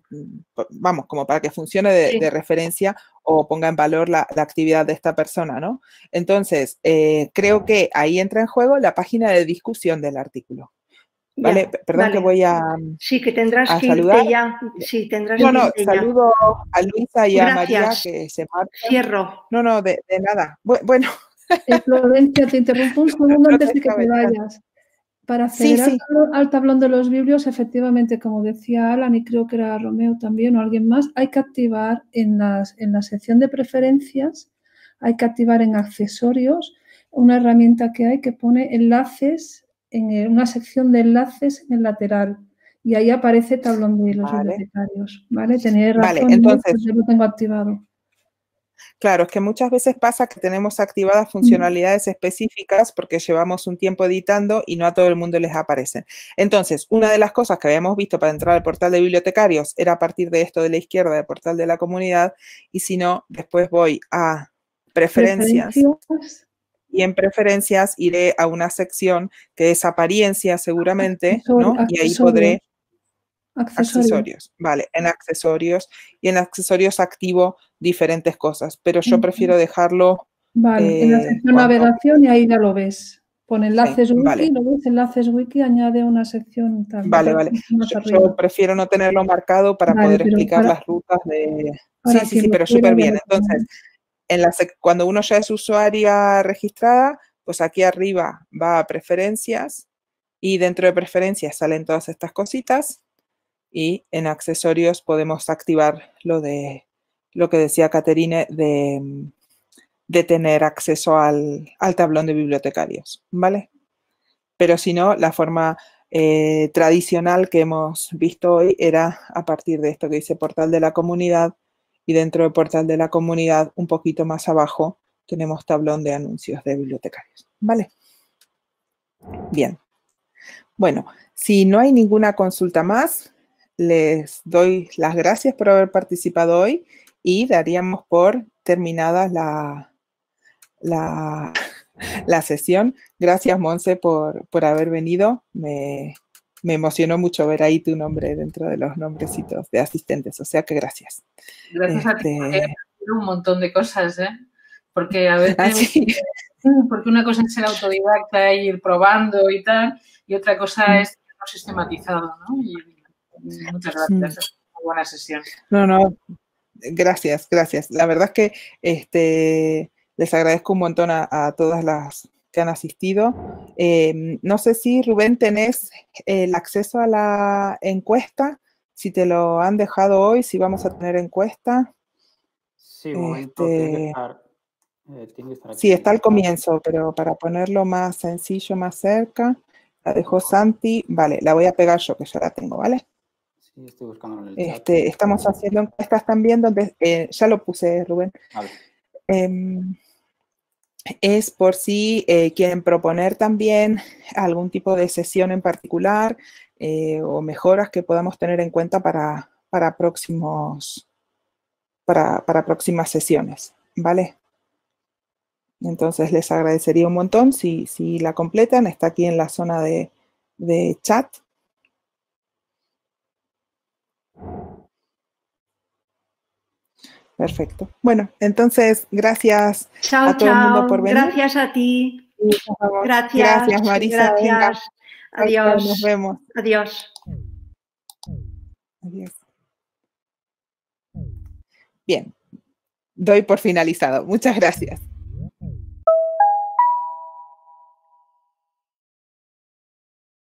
como para que funcione de referencia o ponga en valor la actividad de esta persona, ¿no? Entonces, creo que ahí entra en juego la página de discusión del artículo. Vale, perdón que voy a sí, que tendrás que saludar. irte ya. Sí, tendrás que irte saludo a Luisa y a María que se marchan. Cierro. No, de nada. Bueno. Florencia, te interrumpo un segundo antes de que te vayas. Para acceder al tablón de los biblios, efectivamente, como decía Alan, y creo que era Romeo también o alguien más, hay que activar en la sección de preferencias, hay que activar en accesorios una herramienta que hay que pone enlaces, en una sección de enlaces en el lateral, y ahí aparece tablón de los bibliotecarios, ¿vale? Tenéis razón, entonces, yo lo tengo activado. Claro, es que muchas veces pasa que tenemos activadas funcionalidades específicas porque llevamos un tiempo editando y no a todo el mundo les aparecen. Entonces, una de las cosas que habíamos visto para entrar al portal de bibliotecarios era a partir de esto de la izquierda, del portal de la comunidad, y si no, después voy a preferencias. Y en preferencias iré a una sección que es apariencia seguramente, ¿no? Y ahí podré... Accesorios. Vale, en accesorios. Y en accesorios activo diferentes cosas, pero yo prefiero dejarlo... Vale, en la sección navegación y ahí ya lo ves. Pon enlaces wiki, vale. luego dice enlaces wiki, añade una sección también. Vale. Yo prefiero no tenerlo marcado para poder explicar las rutas de... Sí, pero súper bien. Entonces, cuando uno ya es usuaria registrada, pues aquí arriba va a preferencias y dentro de preferencias salen todas estas cositas y en accesorios podemos activar lo que decía Caterine de tener acceso al tablón de bibliotecarios, ¿vale? Pero si no, la forma tradicional que hemos visto hoy era a partir de esto que dice portal de la comunidad y dentro del portal de la comunidad, un poquito más abajo, tenemos tablón de anuncios de bibliotecarios, ¿vale? Bien. Bueno, si no hay ninguna consulta más, les doy las gracias por haber participado hoy y daríamos por terminada la sesión. Gracias, Monse, por haber venido. Me emocionó mucho ver ahí tu nombre dentro de los nombrecitos de asistentes, o sea que gracias. Gracias a ti, porque he aprendido un montón de cosas, ¿eh? Porque a veces... Porque una cosa es ser autodidacta e ir probando y tal, y otra cosa es tenerlo sistematizado, ¿no? Y muchas gracias. Es una buena sesión. No, gracias. La verdad es que les agradezco un montón a todas las que han asistido. No sé si, Rubén, tenés el acceso a la encuesta, si te lo han dejado hoy, si vamos a tener encuesta. Sí, un momento, tiene que estar aquí. Sí, está al comienzo, pero para ponerlo más sencillo, más cerca, la dejó Santi. Vale, la voy a pegar yo, que ya la tengo, ¿vale? Sí, estoy buscándolo en el chat. Estamos haciendo encuestas también, donde ya lo puse, Rubén. Vale. Es por si quieren proponer también algún tipo de sesión en particular o mejoras que podamos tener en cuenta para próximas sesiones, ¿vale? Entonces les agradecería un montón si la completan. Está aquí en la zona de chat. Perfecto. Bueno, entonces gracias a todo el mundo por venir. Gracias a ti. Gracias, Marisa. Gracias. Venga. Adiós. Nos vemos. Adiós. Adiós. Bien. Doy por finalizado. Muchas gracias.